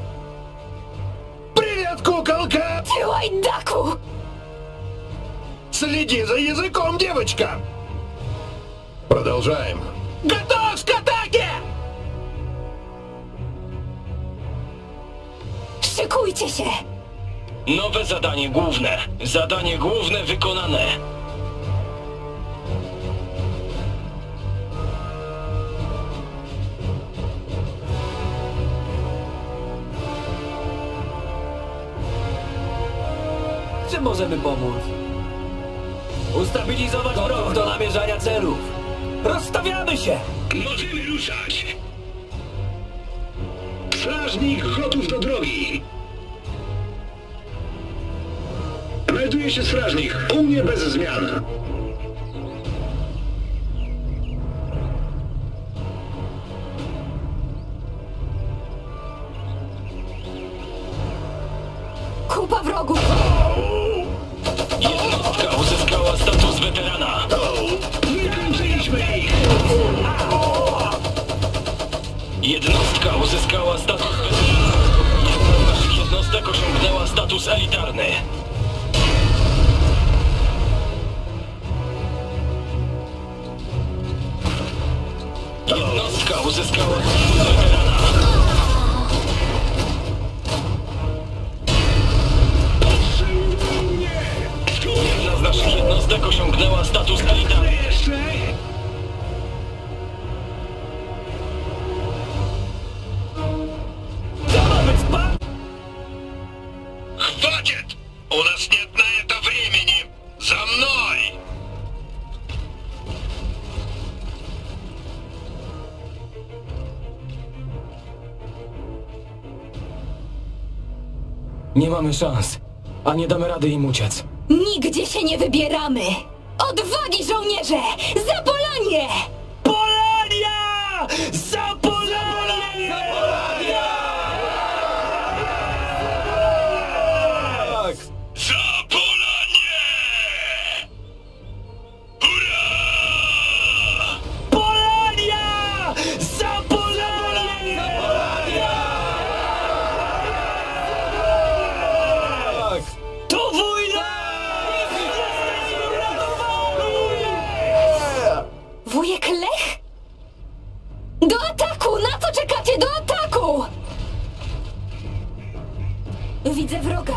Привет, куколка! Ty łajdaku! Следи за языком, девочка! Продолжаем. Готов к атаке! Szykujcie się! Nowe zadanie główne. Zadanie główne wykonane. Czym możemy pomóc? Ustabilizować wrogów do namierzania celów. Rozstawiamy się! Możemy ruszać! Strażnik gotów do drogi! Melduje się strażnik. U mnie bez zmian. Kupa wrogów! Jednostka uzyskała status weterana. Wykończyliśmy ich! Jednostka uzyskała status weterana. Jedna z naszych jednostek osiągnęła status elitarny. Jednostka uzyskała status weterana. Jedna z naszych jednostek osiągnęła status elitarny. Хватит! У нас нет на это времени! За мной! Nie mamy szans, a nie damy rady im uciec. Nigdzie się nie wybieramy! Odwagi, żołnierze! Za Polonię! Polania! Za Polanię! Za Polanię! Tak! За Polanię! Hurra! Polania! Za Polanię! Za Polanię! Tak! To wojna! Wujek Lech? Do ataku! Na co czekacie? Do ataku! Widzę wroga.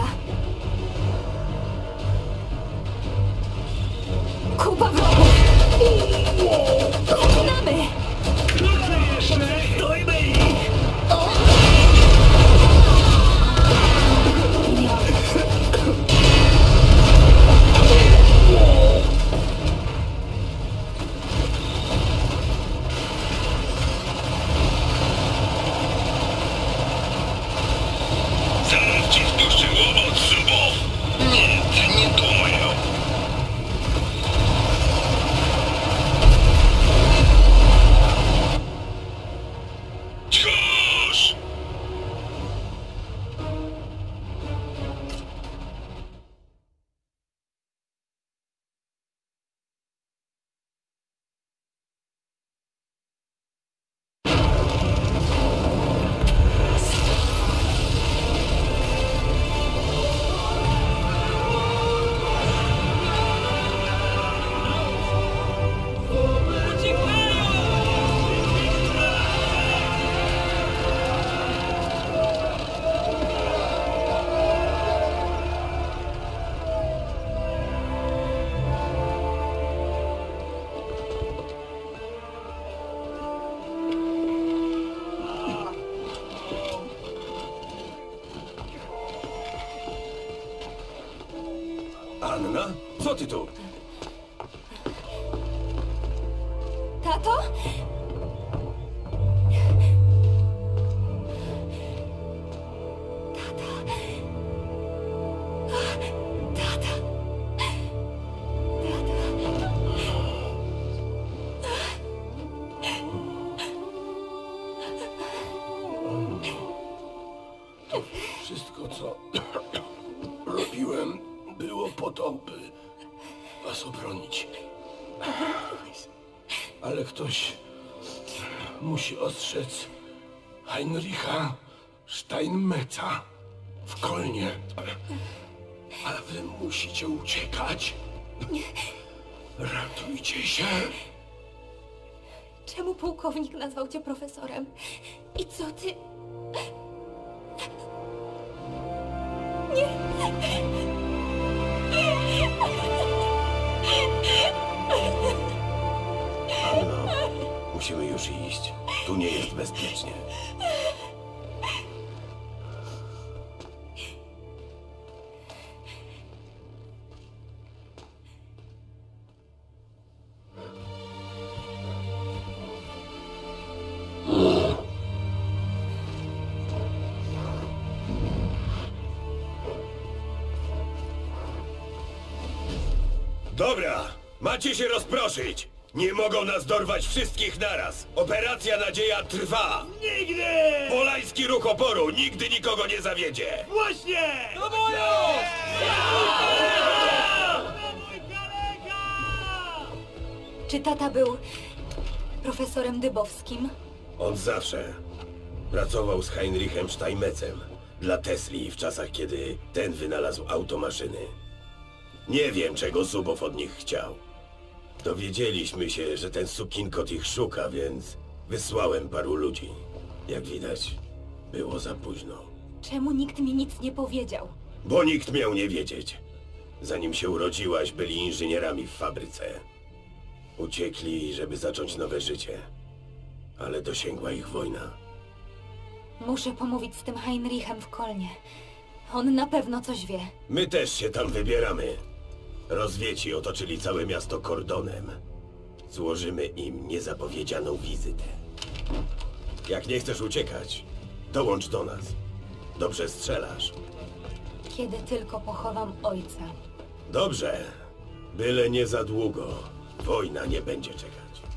Kupa wrogów! Pokonamy! Stójmy ich! Zaraz ci spuszczę łomot z zubów! Nie, nie думаю. Tchórz! Anna? Co ty tu? Tato? Wszystko, co robiłem, było po to, by was obronić. Ale ktoś musi ostrzec Heinricha Steinmetza w Kolnie. A wy musicie uciekać Ratujcie się. Czemu pułkownik nazwał cię profesorem? I co ty... Nie! Anno, musimy już iść. Tu nie jest bezpiecznie. Dobra, macie się rozproszyć. Nie mogą nas dorwać wszystkich naraz. Operacja Nadzieja trwa. Nigdy! Polański ruch oporu nigdy nikogo nie zawiedzie. Właśnie! Do boju! Czy tata był profesorem Dybowskim? On zawsze pracował z Heinrichem Steinmetzem dla Tesli w czasach, kiedy ten wynalazł automaszyny. Nie wiem, czego Zubow od nich chciał. Dowiedzieliśmy się, że ten sukinkot ich szuka, więc wysłałem paru ludzi. Jak widać, było za późno. Czemu nikt mi nic nie powiedział? Bo nikt miał nie wiedzieć. Zanim się urodziłaś, byli inżynierami w fabryce. Uciekli, żeby zacząć nowe życie. Ale dosięgła ich wojna. Muszę pomówić z tym Heinrichem w Kolnie. On na pewno coś wie. My też się tam wybieramy. Rozwieci otoczyli całe miasto kordonem. Złożymy im niezapowiedzianą wizytę. Jak nie chcesz uciekać, dołącz do nas. Dobrze strzelasz. Kiedy tylko pochowam ojca. Dobrze. Byle nie za długo. Wojna nie będzie czekać.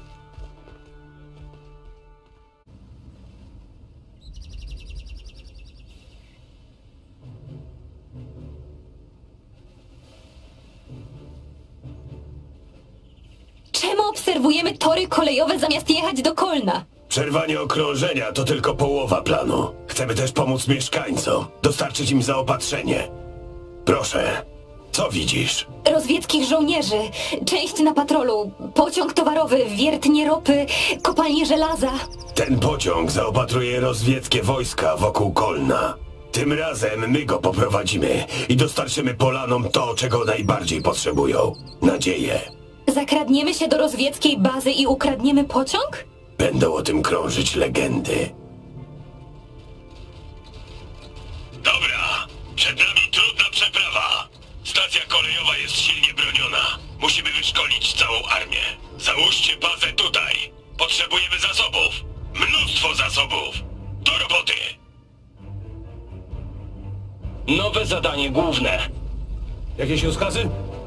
Czemu obserwujemy tory kolejowe zamiast jechać do Kolna? Przerwanie okrążenia to tylko połowa planu. Chcemy też pomóc mieszkańcom, dostarczyć im zaopatrzenie. Proszę, co widzisz? Rozwieckich żołnierzy, część na patrolu, pociąg towarowy, wiertnie ropy, kopalnie żelaza. Ten pociąg zaopatruje rozwieckie wojska wokół Kolna. Tym razem my go poprowadzimy i dostarczymy Polanom to, czego najbardziej potrzebują. Nadzieję. Zakradniemy się do rozwieckiej bazy i ukradniemy pociąg? Będą o tym krążyć legendy. Dobra, przed nami trudna przeprawa. Stacja kolejowa jest silnie broniona. Musimy wyszkolić całą armię. Załóżcie bazę tutaj. Potrzebujemy zasobów. Mnóstwo zasobów. Do roboty. Nowe zadanie główne. Jakieś rozkazy?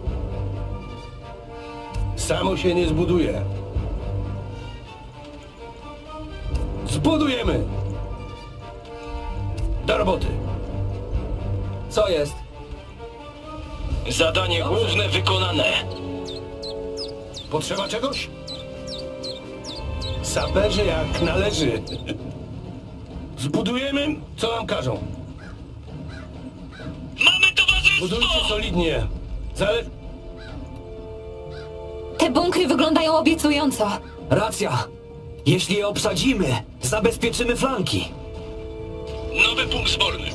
Samo się nie zbuduje. Zbudujemy! Do roboty. Co jest? Zadanie główne wykonane. Potrzeba czegoś? Saperzy jak należy. Zbudujemy, co nam każą. Mamy towarzystwo! Budujcie solidnie. Te bunkry wyglądają obiecująco. Racja. Jeśli je obsadzimy, zabezpieczymy flanki. Nowy punkt zborny.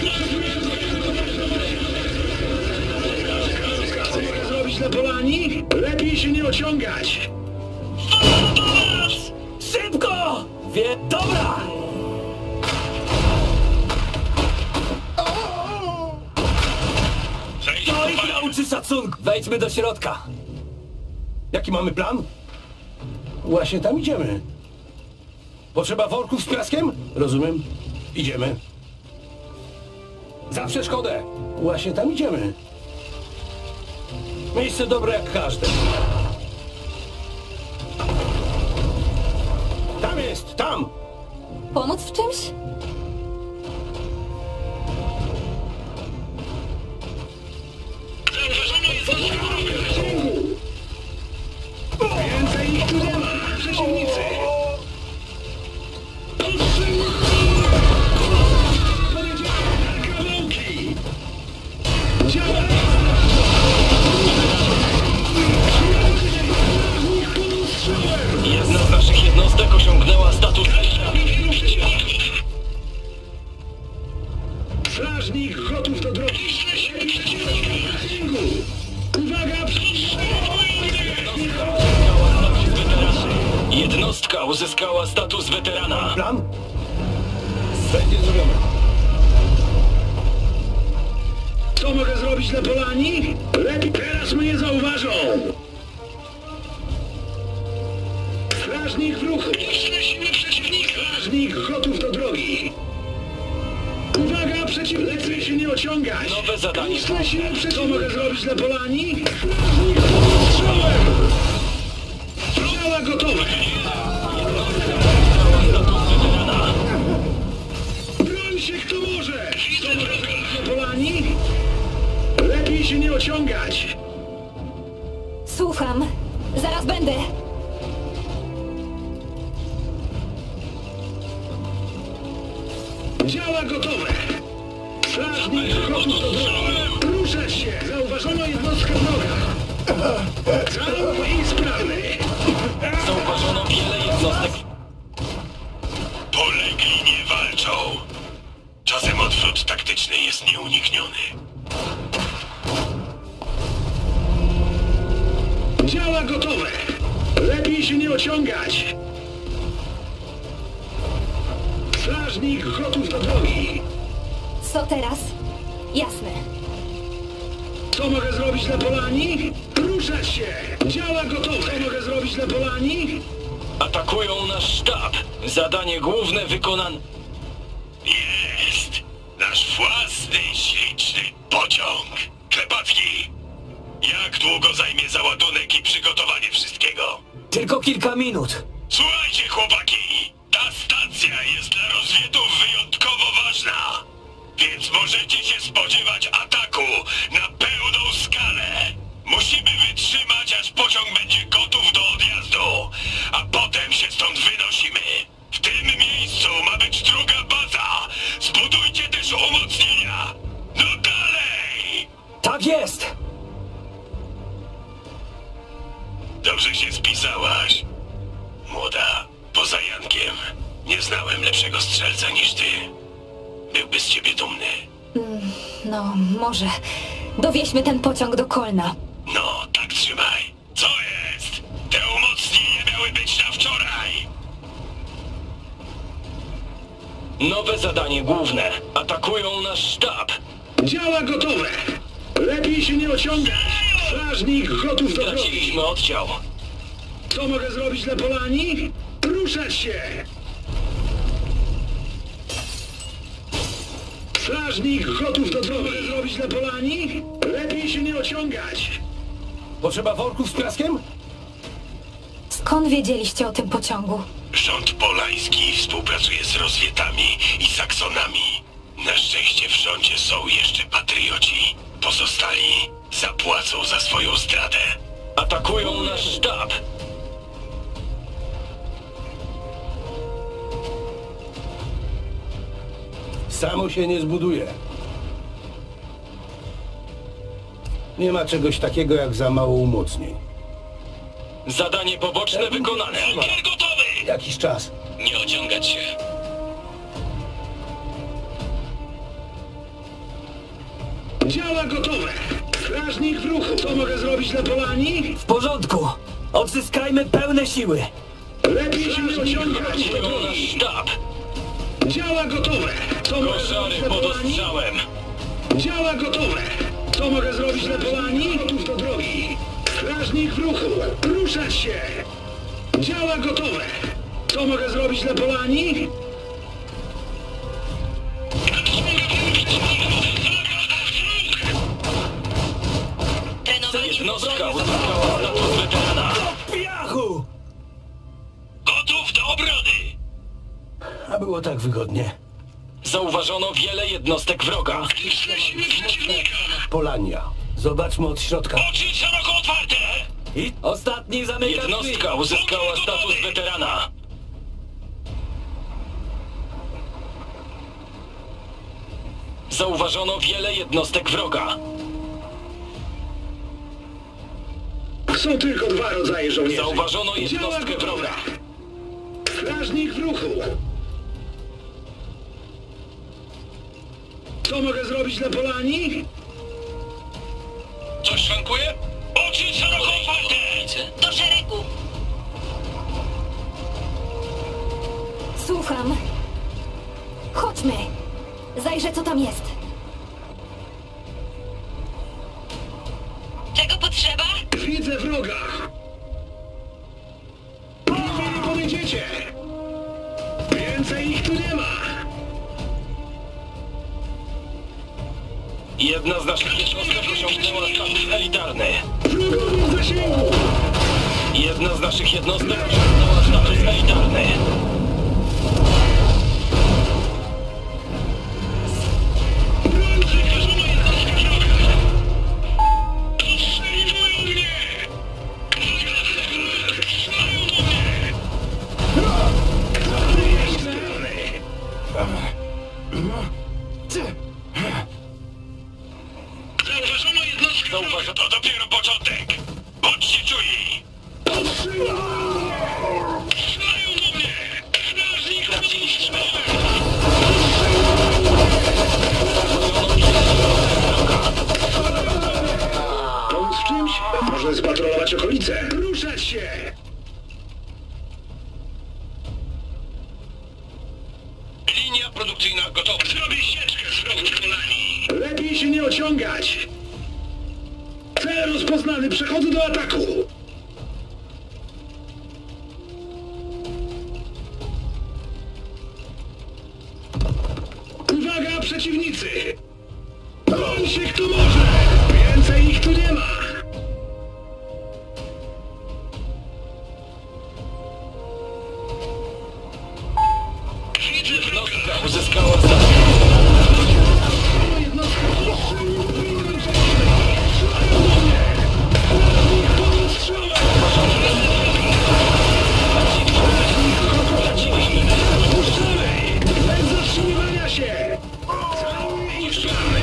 Zrobić na polani? Lepiej się nie ociągać. Szybko! Dobra! To ich nauczy szacunku. Wejdźmy do środka. Jaki mamy plan? Właśnie tam idziemy. Potrzeba worków z piaskiem? Rozumiem. Idziemy. Za przeszkodę. Właśnie tam idziemy. Miejsce dobre jak każde. Tam jest, tam! Pomóc w czymś? Więcej ich tu nie ma, przeciwnicy. Kawałki! Działa! Jedna z naszych jednostek osiągnęła status... Strażnik gotów do drogi. Uwaga! Jednostka uzyskała status weterana. Plan? Będzie zrobione. Co mogę zrobić dla Polani? Lepiej teraz mnie zauważą. Strażnik w ruchu. Liczne siły przeciwnika. Strażnik gotów do drogi. Uwaga, lecę się nie ociągać. Nowe zadanie. Liczne siły przeciwnika. Co mogę zrobić dla Polani? Strażnik pod strzałem. Działa gotowe. Broń się kto może. Co mogę zrobić dla Polani? Lepiej się nie ociągać. Słucham. Zaraz będę. Działa gotowe. Strażnik gotów do drogi. Ruszać się. Zauważono jednostkę wroga. Cały i sprawny. Zauważono wiele jednostek. Polegli nie walczą. Czasem odwrót taktyczny jest nieunikniony. Działa gotowe. Lepiej się nie ociągać. Strażnik gotów do drogi. Co teraz? Jasne. Co mogę zrobić dla Polani? Ruszać się. Działa gotowe. Co mogę zrobić dla Polani? Atakują nasz sztab. Zadanie główne wykonane. Jest! Nasz własny, śliczny pociąg. Klepacki! Jak długo zajmie załadunek i przygotowanie wszystkiego? Tylko kilka minut. Słuchajcie, chłopaki! Ta stacja jest dla rozwiedów wyjątkowo ważna. Więc możecie się spodziewać ataku na pełną skalę. Musimy wytrzymać, aż pociąg będzie gotów do odjazdu. A potem się stąd wynosimy. W tym miejscu ma być druga baza. Zbudujcie też umocnienia. No dalej! Tak jest! Dobrze się spisałaś. Młoda, poza Jankiem, nie znałem lepszego strzelca niż ty. Byłby z ciebie dumny. No, może. Dowieźmy ten pociąg do Kolna. No, tak trzymaj. Co jest? Te umocnienia miały być na wczoraj. Nowe zadanie główne. Atakują nasz sztab. Działa gotowe. Lepiej się nie ociągać. Strażnik gotów do drogi. Straciliśmy oddział. Co mogę zrobić dla Polani? Ruszać się. Strażnik gotów do drogi. Co mogę zrobić dla Polani? Lepiej się nie ociągać. Potrzeba worków z piaskiem? Skąd wiedzieliście o tym pociągu? Rząd polański współpracuje z rozwietami i Saksonami. Na szczęście w rządzie są jeszcze patrioci. Pozostali zapłacą za swoją zdradę. Atakują nasz sztab. Samo się nie zbuduje. Nie ma czegoś takiego jak za mało umocnień. Zadanie poboczne wykonane. Bunkier gotowy! Jakiś czas. Nie ociągać się. Działa gotowe. Strażnik w ruchu. Co mogę zrobić dla Polani? W porządku. Odzyskajmy pełne siły. Lepiej się nie ociągać. Atakują nasz sztab. Działa gotowe. Co mogę Koszary zrobić dla pod Polani? ostrzałem. Działa gotowe. Co mogę zrobić dla Polani? Gotów do drogi. Strażnik w ruchu. Ruszać się. Działa gotowe. Co mogę zrobić dla Polani? Jednostka uzyskała status weterana. Piachu! Gotów do obrony! A było tak wygodnie. Zauważono wiele jednostek wroga. Polania. Zobaczmy od środka. Oczy szeroko otwarte! I ostatni zamyka Jednostka drzwi. uzyskała status weterana. Zauważono wiele jednostek wroga. Są tylko dwa rodzaje żołnierzy. Zauważono jednostkę wroga. Strażnik w ruchu. Co mogę zrobić dla Polani? Coś szwankuje? Oczy szeroko otwarte! Do szeregu! Słucham. Chodźmy. Zajrzę, co tam jest. Czego potrzeba? Widzę wroga. Nigdzie nie podejdziecie. Więcej ich tu nie ma. Jedna z naszych jednostek osiągnęła status elitarny. Wrogowie w zasięgu. Jedna z naszych jednostek osiągnęła status elitarny. Zauważono, to dopiero początek. Bądźcie czujni. Strzelają do mnie. Strażnik traciliśmy. Pomóc w czymś? Może spatrolować okolice. Ruszać się. Linia produkcyjna gotowa. Zrobię ścieżkę z wrogów Polani. Lepiej się nie ociągać. Cel rozpoznany, przechodzę do ataku! Uwaga, przeciwnicy! Broń się kto może! Więcej ich tu nie ma! Jednostka uzyskała status. Bez zatrzymywania się! Cały i szlamy!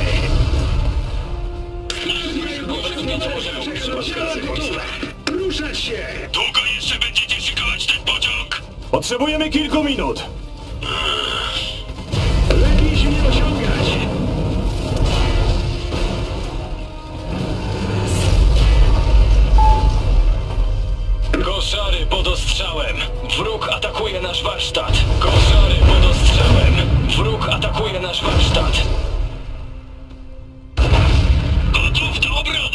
Ruszać się! Długo jeszcze będziecie szykować ten pociąg? Potrzebujemy kilku minut. Lepiej się nie osiągać! Koszary pod ostrzałem. Wróg atakuje nasz warsztat. Koszary pod ostrzałem. Wróg atakuje nasz warsztat. Gotów do obrony.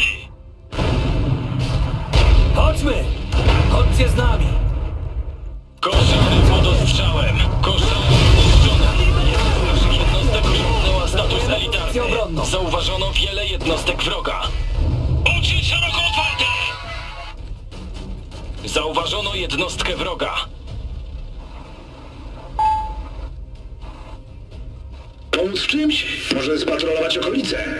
Chodźmy! Chodźcie z nami! Koszary pod ostrzałem. Koszary zniszczone. Jedna z naszych jednostek osiągnęła status elitarny. Zauważono wiele jednostek wroga. Oczy szeroko otwarte! Zauważono jednostkę wroga. Pomóc w czymś? Może spatrolować okolice?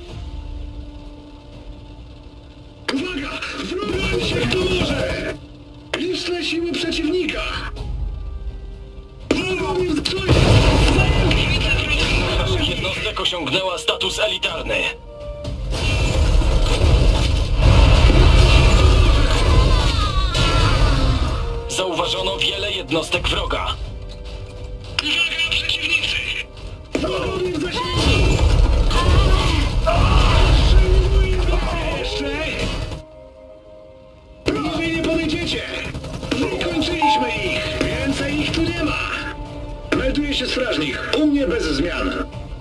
Uwaga! Wrogowie się kto może! Liczne siły przeciwnika! Wrogowie w co jest? Naszych jednostek osiągnęła status elitarny. Zauważono wiele jednostek wroga. Uwaga, przeciwnicy! Wrogowie w zasięgu! Jeszcze! Bliżej nie podejdziecie! Wykończyliśmy ich! Więcej ich tu nie ma! Melduje się strażnik. U mnie bez zmian.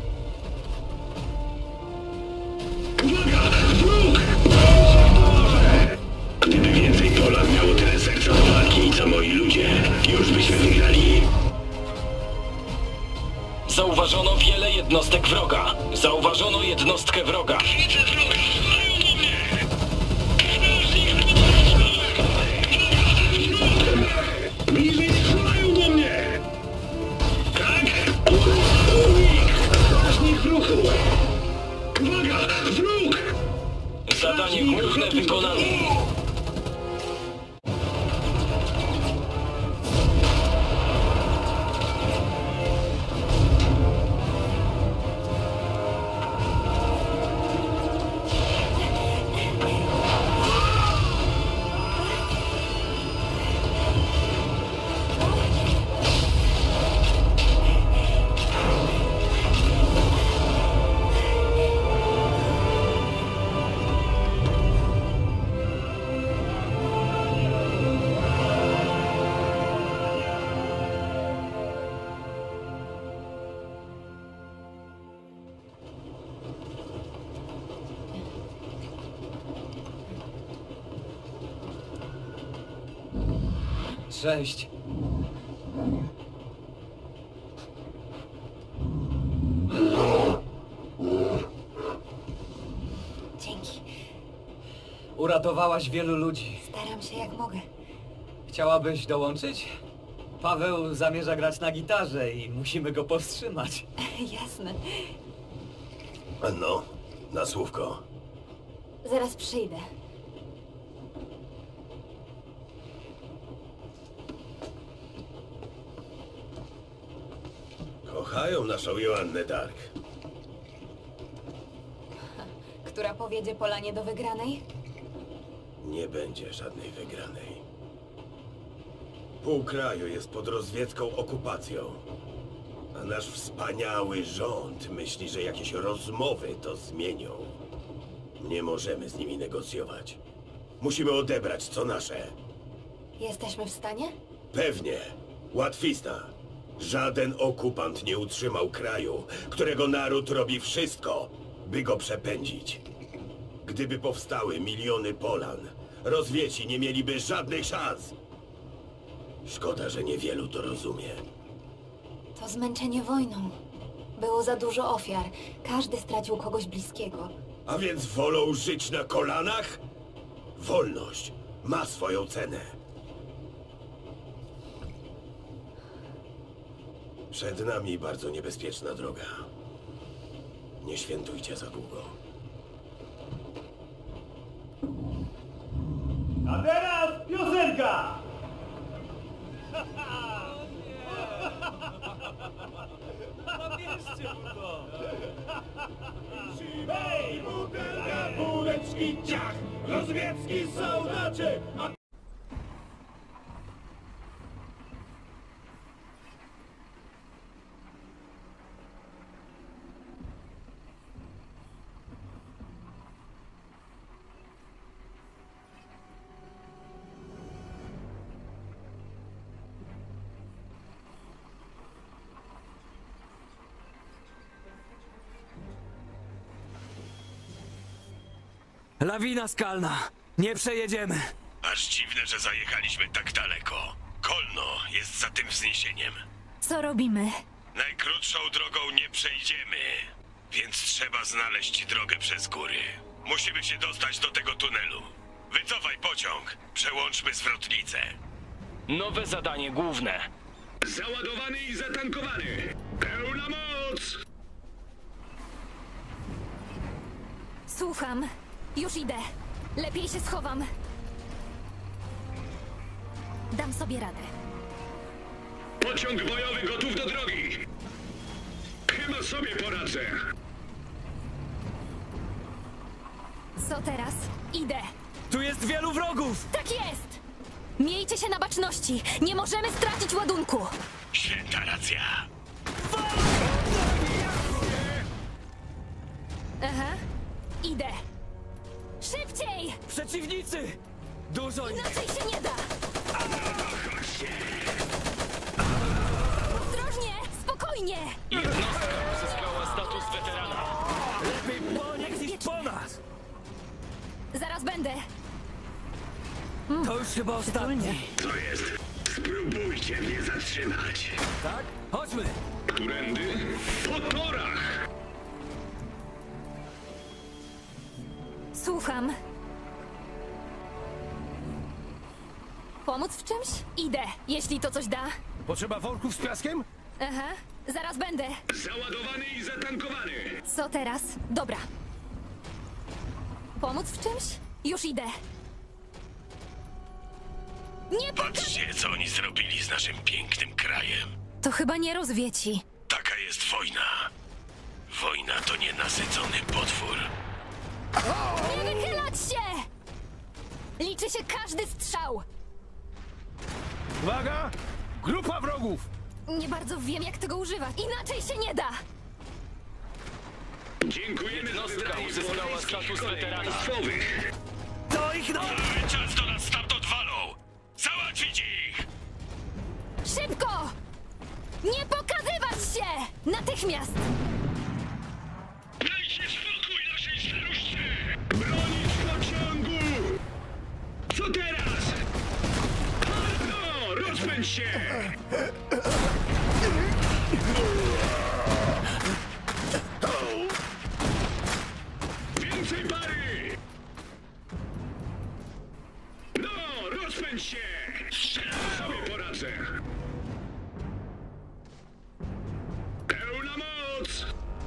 Uwaga! Wróg! Gdyby więcej Polan miało tyle serca do walki, co moi ludzie, już byśmy wygrali. Zauważono wiele jednostek wroga. Zauważono jednostkę wroga. Widzę wroga! Strzelają do mnie! Bliżej strzelają do mnie! Tak? Strażnik w ruchu! Uwaga! Wróg! Zadanie główne wykonane. Cześć. Dzięki. Uratowałaś wielu ludzi. Staram się jak mogę. Chciałabyś dołączyć? Paweł zamierza grać na gitarze i musimy go powstrzymać. Jasne. No, na słówko. Zaraz przyjdę. Kochają naszą Joannę Dark. Która powiedzie Polanie do wygranej? Nie będzie żadnej wygranej. Pół kraju jest pod rozwiecką okupacją. A nasz wspaniały rząd myśli, że jakieś rozmowy to zmienią. Nie możemy z nimi negocjować. Musimy odebrać co nasze. Jesteśmy w stanie? Pewnie. Łatwizna. Żaden okupant nie utrzymał kraju, którego naród robi wszystko, by go przepędzić. Gdyby powstały miliony Polan, rozwieci nie mieliby żadnych szans. Szkoda, że niewielu to rozumie. To zmęczenie wojną. Było za dużo ofiar. Każdy stracił kogoś bliskiego. A więc wolą żyć na kolanach? Wolność ma swoją cenę. Przed nami bardzo niebezpieczna droga. Nie świętujcie za długo. A teraz piosenka! Zabierzcie mu to! Hej, butelka, bułeczki, ciach! Rozwiecki soldacie! Lawina skalna. Nie przejedziemy. Aż dziwne, że zajechaliśmy tak daleko. Kolno jest za tym wzniesieniem. Co robimy? Najkrótszą drogą nie przejdziemy, więc trzeba znaleźć drogę przez góry. Musimy się dostać do tego tunelu. Wycofaj pociąg, przełączmy zwrotnicę. Nowe zadanie główne. Załadowany i zatankowany! Pełna moc! Słucham. Już idę. Lepiej się schowam. Dam sobie radę. Pociąg bojowy gotów do drogi! Chyba sobie poradzę! Co teraz? Idę. Tu jest wielu wrogów! Tak jest! Miejcie się na baczności. Nie możemy stracić ładunku. Święta racja. Aha. Idę. Szybciej! Przeciwnicy! Dużo ich! Inaczej się nie da! Ostrożnie! Spokojnie! Jednostka uzyskała status weterana. Lepiej po nich niż po nas! Zaraz będę. To już chyba ostatnie. Co jest? Spróbujcie mnie zatrzymać. Tak? Chodźmy! Którędy? Po torach! Słucham. Pomóc w czymś? Idę, jeśli to coś da. Potrzeba worków z piaskiem? Aha, zaraz będę. Załadowany i zatankowany! Co teraz? Dobra. Pomóc w czymś? Już idę. Nie Patrzcie, co oni zrobili z naszym pięknym krajem. To chyba nie rozwieci. Taka jest wojna. Wojna to nienasycony potwór. Nie wychylać się! Liczy się każdy strzał. Uwaga! Grupa wrogów! Nie bardzo wiem, jak tego używać. Inaczej się nie da. Dziękujemy za Jednostka wybranie uzyskała poleńskich status kolei weterana. państwowych. To ich no! Cały czas do nas stamtąd walą! Załatwić ich! Szybko! Nie pokazywać się! Natychmiast! Dajcie spokój naszej staruszce! Bronić pociągu! Co teraz? Hardo! rozpędź się! Więcej pary! No, rozpędź się! Sobie poradzę! Pełna moc!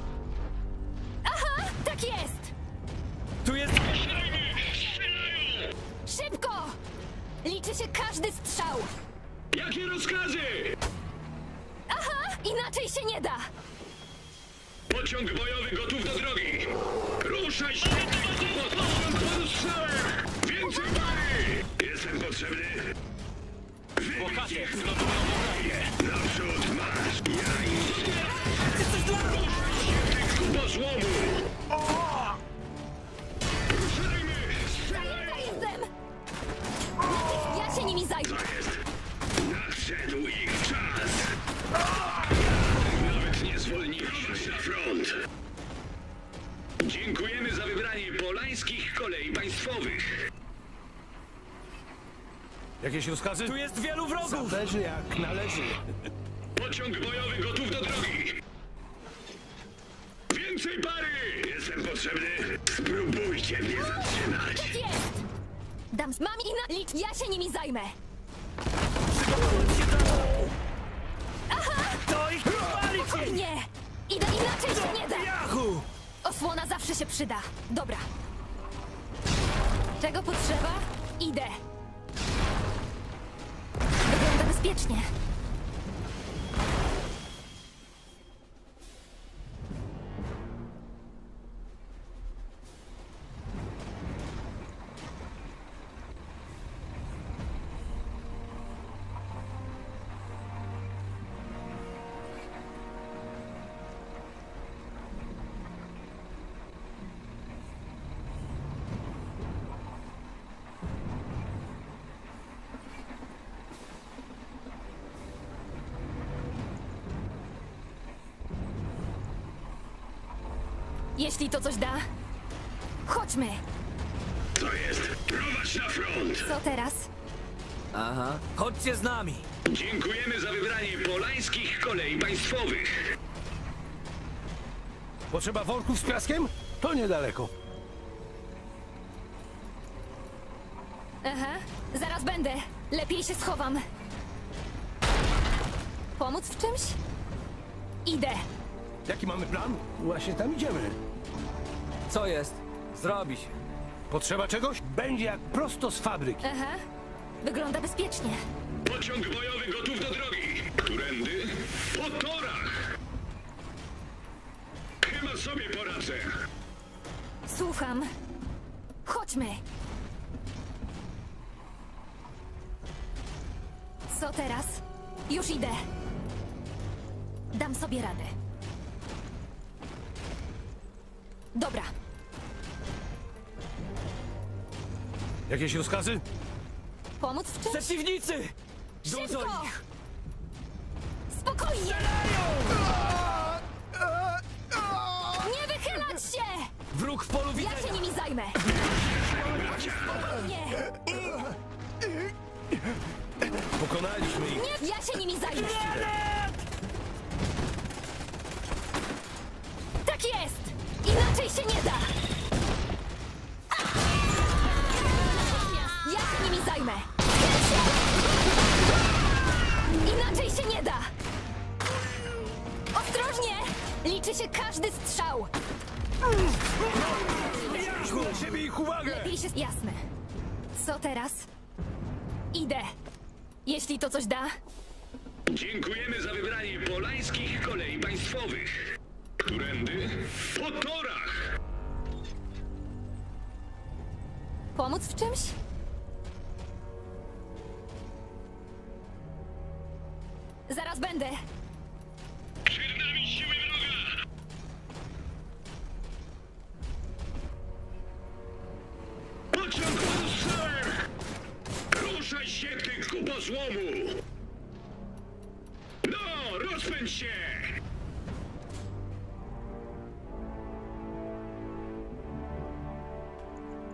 Aha, tak jest! Tu jest... Strzelają! Szybko! Liczy się każdy strzał! Jakie rozkazy? Aha, inaczej się nie da! Pociąg bojowy gotów do drogi! Ruszaj się! Pod strzałem! Więcej pary! Jestem potrzebny! Bohater zdobył Naprzód masz! Ja im... Kupo złomu! Ruszajmy! Zajęta jestem! Ja się nimi zajmę! To jest... Nadszedł ich czas! Nawet nie zwolniliśmy na front! Dziękujemy za wybranie Polańskich Kolei Państwowych! Jakieś rozkazy? Tu jest wielu wrogów! Zależy jak należy. Pociąg bojowy gotów do drogi! Więcej pary! Jestem potrzebny! Spróbujcie mnie zatrzymać! Tak jest! Mam licz, ja się nimi zajmę! Aha! To ich palicie! Spokojnie! Inaczej się nie da! Jachu! Osłona zawsze się przyda. Dobra. Czego potrzeba? Idę. Wygląda bezpiecznie. Jeśli to coś da, chodźmy. To jest... Prowadź na front! Co teraz? Aha. Chodźcie z nami! Dziękujemy za wybranie Polańskich Kolei Państwowych! Potrzeba worków z piaskiem? To niedaleko. Aha, zaraz będę. Lepiej się schowam. Pomóc w czymś? Idę. Jaki mamy plan? Właśnie tam idziemy. Co jest? Zrobi się. Potrzeba czegoś? Będzie jak prosto z fabryki. Aha, wygląda bezpiecznie. Pociąg bojowy gotów do drogi! Którędy? Po torach! Chyba sobie poradzę! Słucham. Chodźmy. Co teraz? Już idę. Dam sobie radę. Dobra. Jakieś rozkazy? Pomóc w czymś? Przeciwnicy! Dużo Szybko! ich! Spokojnie! Nie wychylać się! Wróg w polu Ja widzenia! się nimi zajmę! Spokojnie! Pokonaliśmy ich. Nie, ja się nimi zajmę! Tak jest! Inaczej się nie da! Ja się nimi zajmę! Inaczej się nie da! Ostrożnie! Liczy się każdy strzał! Mieliśmy na siebie ich uwagę! Lepiej się... Jasne. Co teraz? Idę. Jeśli to coś da, Dziękujemy za wybranie Polańskich Kolei Państwowych! Którędy? Po torach! pomóc w czymś? Zaraz będę. Przed nami siły wroga! Pociąg pod strzałem! Ruszaj się, ty kupo złomu! No, rozpędź się!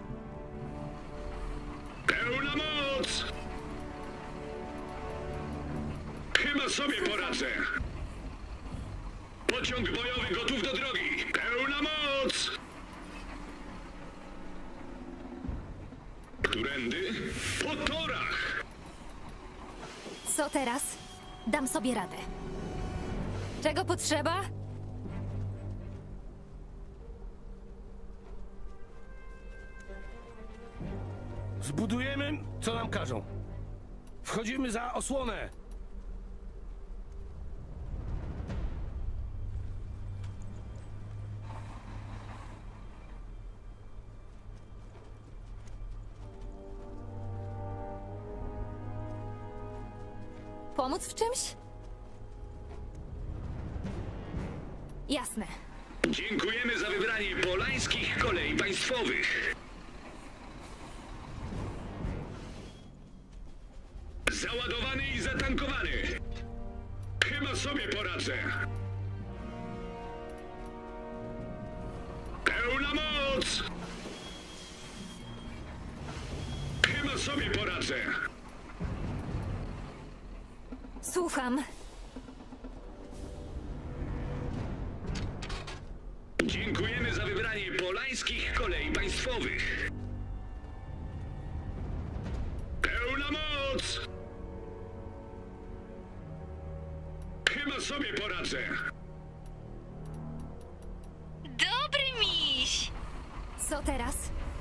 Pełna moc! Chyba sobie poradzę. Pociąg bojowy gotów do drogi. Pełna moc! Którędy? Po torach! Co teraz? Dam sobie radę. Czego potrzeba? Zbudujemy, co nam każą. Wchodzimy za osłonę. Pomóc w czymś? Jasne. Dziękujemy za wybranie Polańskich Kolei Państwowych. Załadowany i zatankowany. Chyba sobie poradzę. Pełna moc! Chyba sobie poradzę. Słucham. Dziękujemy za wybranie Polańskich Kolei Państwowych. Pełna moc! Chyba sobie poradzę. Dobry miś! Co teraz?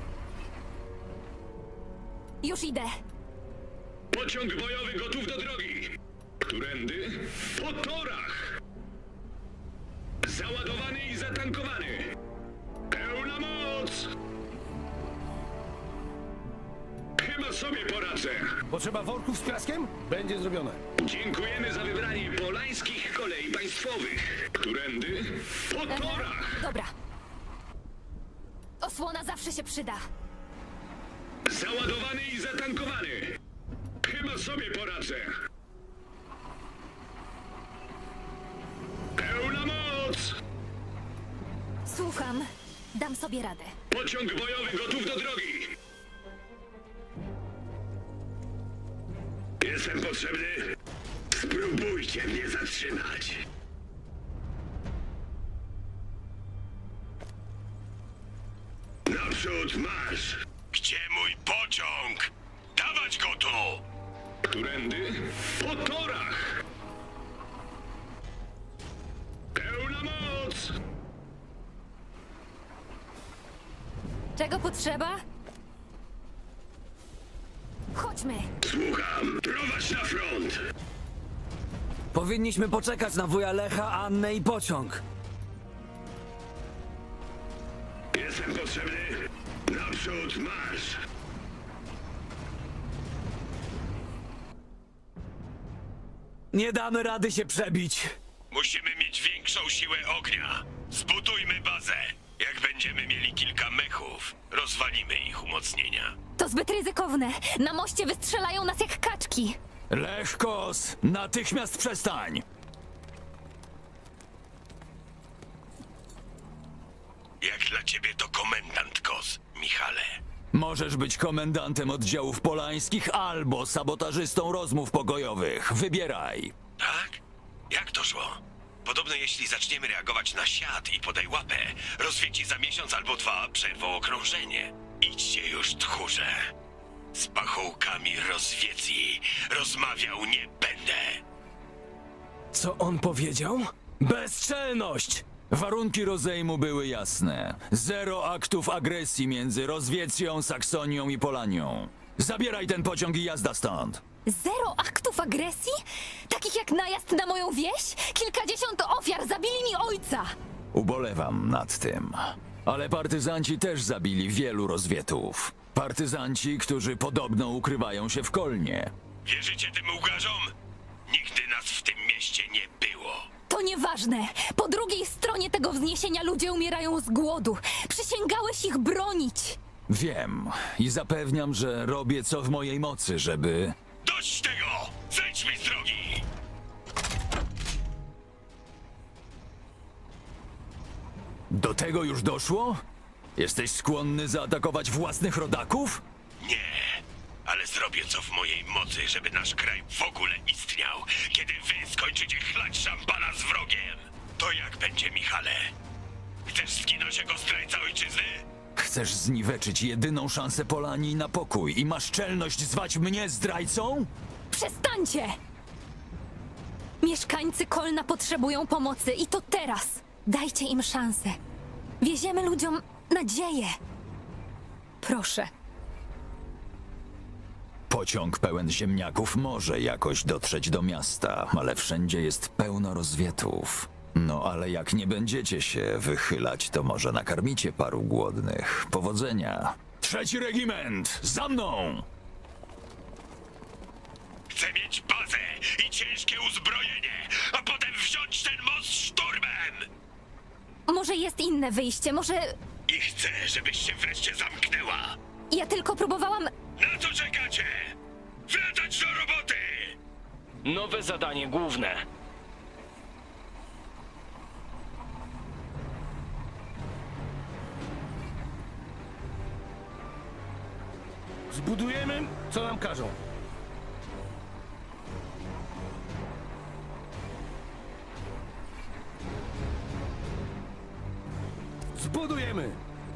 Już idę. Pociąg bojowy gotów do drogi. Którędy? Po torach! Załadowany i zatankowany. Pełna moc! Chyba sobie poradzę. Potrzeba worków z piaskiem? Będzie zrobione. Dziękujemy za wybranie Polańskich Kolei Państwowych. Którędy? Po torach! Dobra. Osłona zawsze się przyda. Załadowany i zatankowany. Chyba sobie poradzę. Pełna moc! Słucham. Dam sobie radę. Pociąg bojowy gotów do drogi. Jestem potrzebny. Spróbujcie mnie zatrzymać. Naprzód marsz! Gdzie mój pociąg? Dawać go tu! Którędy? Po torach! Pełna moc! Czego potrzeba? Chodźmy. Słucham, prowadź na front! Powinniśmy poczekać na wuja Lecha, Annę i pociąg. Jestem potrzebny. Naprzód marsz! Nie damy rady się przebić. Musimy mieć większą siłę ognia. Zbudujmy bazę. Jak będziemy mieli kilka mechów, rozwalimy ich umocnienia. To zbyt ryzykowne. Na moście wystrzelają nas jak kaczki. Lech Kos, natychmiast przestań! Jak dla ciebie to komendant Kos, Michale? Możesz być komendantem oddziałów polańskich albo sabotażystą rozmów pokojowych. Wybieraj. Tak? Jak to szło? Podobno jeśli zaczniemy reagować na siat i podaj łapę, rozwieci za miesiąc albo dwa przerwą okrążenie. Idźcie już, tchórze. Z pachołkami rozwiedzi rozmawiał nie będę. Co on powiedział? Bezczelność! Warunki rozejmu były jasne. 0 aktów agresji między Rozwiecją, Saksonią i Polanią. Zabieraj ten pociąg i jazda stąd. 0 aktów agresji? Takich jak najazd na moją wieś? Kilkadziesiąt ofiar zabili mi ojca! Ubolewam nad tym. Ale partyzanci też zabili wielu rozwietów. Partyzanci, którzy podobno ukrywają się w Kolnie. Wierzycie tym łgarzom? Nigdy nas w tym mieście nie było. To nieważne. Po drugiej stronie tego wzniesienia ludzie umierają z głodu. Przysięgałeś ich bronić. Wiem i zapewniam, że robię co w mojej mocy, żeby... Dość tego! Zejdź mi z drogi! Do tego już doszło? Jesteś skłonny zaatakować własnych rodaków? Nie, ale zrobię co w mojej mocy, żeby nasz kraj w ogóle istniał. Kiedy wy chlać szampana z wrogiem. To jak będzie, Michale? Chcesz zginąć jako zdrajca ojczyzny? Chcesz zniweczyć jedyną szansę Polanii na pokój i masz czelność zwać mnie zdrajcą? Przestańcie! Mieszkańcy Kolna potrzebują pomocy i to teraz. Dajcie im szansę. Wieziemy ludziom nadzieję. Proszę. Pociąg pełen ziemniaków może jakoś dotrzeć do miasta, ale wszędzie jest pełno rozwietów. No ale jak nie będziecie się wychylać, to może nakarmicie paru głodnych. Powodzenia. 3. regiment! Za mną! Chcę mieć bazę i ciężkie uzbrojenie, a potem wziąć ten most szturmem! Może jest inne wyjście, może... I chcę, żebyś się wreszcie zamknęła! Ja tylko próbowałam... Na co czekacie? Wracać do roboty! Nowe zadanie główne. Zbudujemy, co nam każą. Zbudujemy!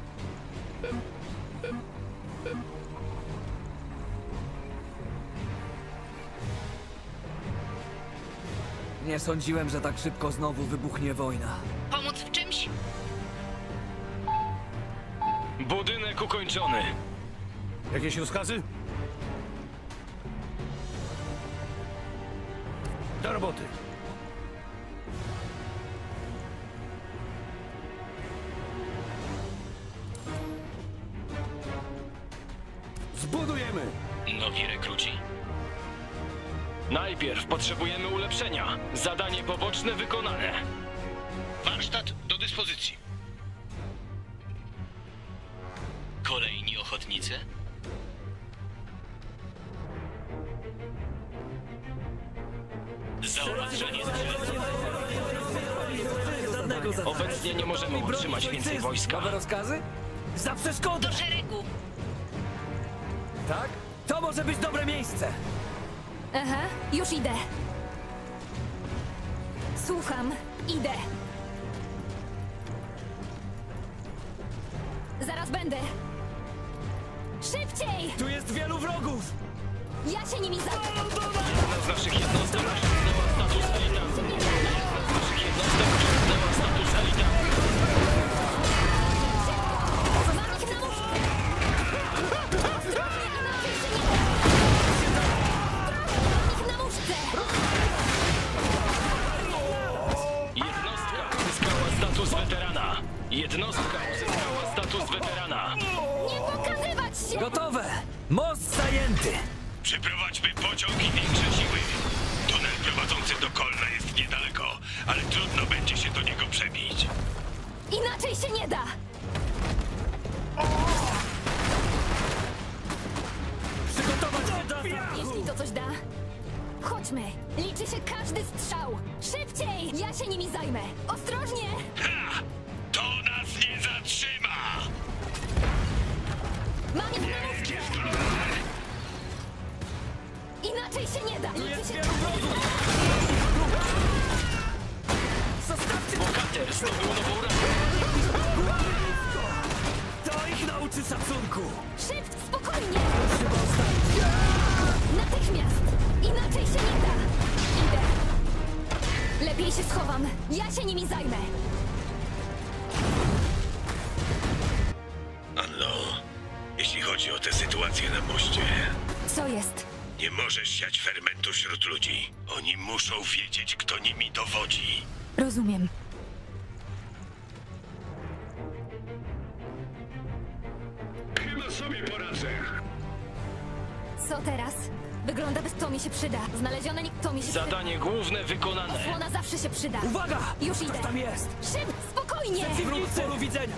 Nie sądziłem, że tak szybko znowu wybuchnie wojna. Pomóc w czymś? Budynek ukończony. Jakieś rozkazy? Do roboty. Zbudujemy! Nowi rekruci? Najpierw potrzebujemy ulepszenia. Zadanie poboczne wykonane. Warsztat do dyspozycji. Kolejni ochotnicy? Zaopatrzenie Obecnie nie możemy utrzymać więcej wojska. Nowe rozkazy? Za przeszkodę! Do szeregu! Tak? To może być dobre miejsce! Aha, już idę. Słucham, idę. Zaraz będę. Szybciej! Tu jest wielu wrogów! Ja się nimi zajmę. Jedna z naszych jednostek osiągnęła status elitarny. Jedna z naszych jednostek osiągnęła status elitarny. Mam ich na łóżce. Na łóżce. Jednostka uzyskała status weterana. Jednostka uzyskała status weterana. Nie pokazywać się! Gotowe! Most zajęty! Przyprowadźmy pociąg i większe siły. Tunel prowadzący do Kolna jest niedaleko, ale trudno będzie się do niego przebić. Inaczej się nie da! Przygotować się do... Jeśli to coś da, chodźmy. Liczy się każdy strzał. Szybciej! Ja się nimi zajmę. Ostrożnie! Ha! To nas nie zatrzyma! Mam ich na łóżce. Inaczej się nie da. Liczy się... Zostawcie... Bohater zdobył nową ranę. To ich nauczy szacunku! Szyft, spokojnie! Natychmiast! Inaczej się nie da! Idę. Lepiej się schowam. Ja się nimi zajmę. Anno, jeśli chodzi o tę sytuację na moście, Co jest? nie możesz siać fermentu wśród ludzi. Oni muszą wiedzieć, kto nimi dowodzi. Rozumiem. Chyba sobie poradzę. Co teraz? Wygląda, by to mi się przyda. Znalezione to mi się przyda. Zadanie główne wykonane. Osłona zawsze się przyda. Uwaga! Już idę. Ktoś tam jest! Szyb, spokojnie! Wróg w polu widzenia!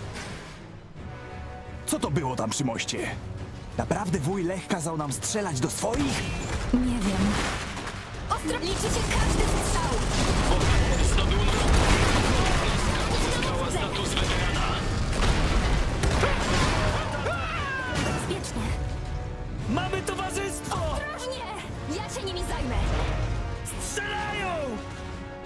Co to było tam przy moście? Naprawdę wuj Lech kazał nam strzelać do swoich? Nie wiem. Ostro liczy się każdy strzał. Bohater zdobył nową ranę. Jednostka uzyskała status weterana. Bezpiecznie. Mamy towarzystwo! Ostrożnie! Ja się nimi zajmę. Strzelają!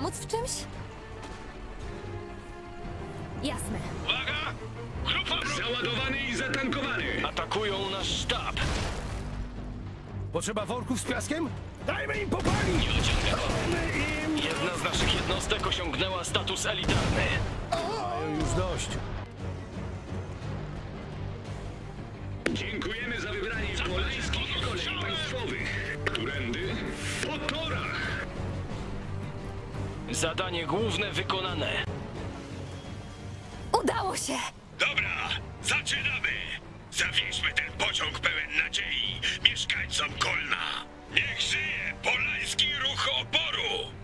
pomóc w czymś? Jasne. Uwaga! Grupa załadowany i zatankowany. Atakują nasz sztab. Potrzeba worków z piaskiem? Dajmy im popalić! Jedna z naszych jednostek osiągnęła status elitarny. Mają już dość. Dziękujemy za wybranie polańskich kolei państwowych. Którędy? Po torach! Zadanie główne wykonane. Udało się! Dobra, zaczynamy! Zawieźmy ten pociąg pełen nadziei mieszkańcom Kolna! Niech żyje polański ruch oporu!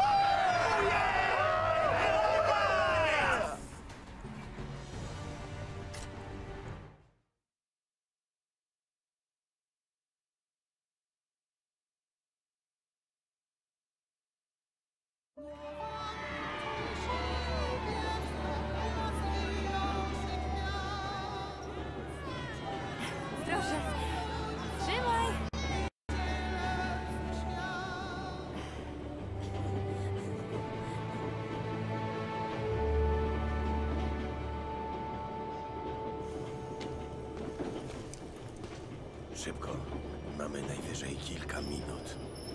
Proszę, trzymaj! Szybko. Mamy najwyżej kilka minut.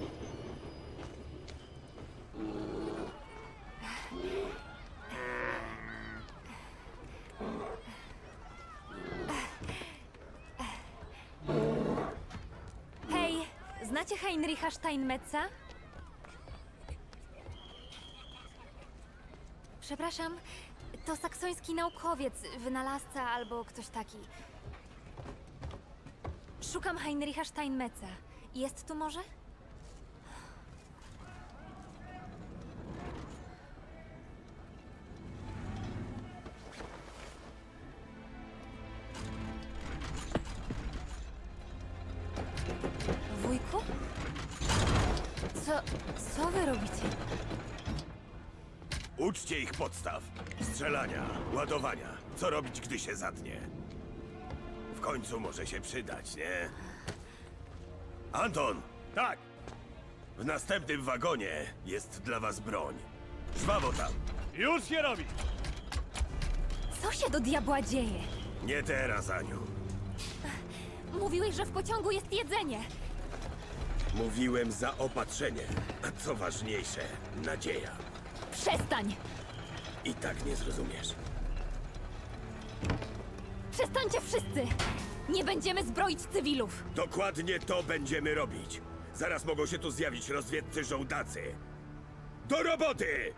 Hej, znacie Heinricha Steinmetza? Przepraszam, to saksoński naukowiec, wynalazca albo ktoś taki. Szukam Heinricha Steinmetza. Jest tu może? Wujku? Co wy robicie? Uczcie ich podstaw. Strzelania, ładowania. Co robić, gdy się zatnie. W końcu może się przydać, nie? Anton! Tak! W następnym wagonie jest dla was broń. Żwawo tam! Już się robi! Co się do diabła dzieje? Nie teraz, Aniu. Mówiłeś, że w pociągu jest jedzenie. Mówiłem zaopatrzenie, a co ważniejsze, nadzieja. Przestań! I tak nie zrozumiesz. Przestańcie wszyscy! Nie będziemy zbroić cywilów! Dokładnie to będziemy robić. Zaraz mogą się tu zjawić rozwiedcy żołdacy. Do roboty!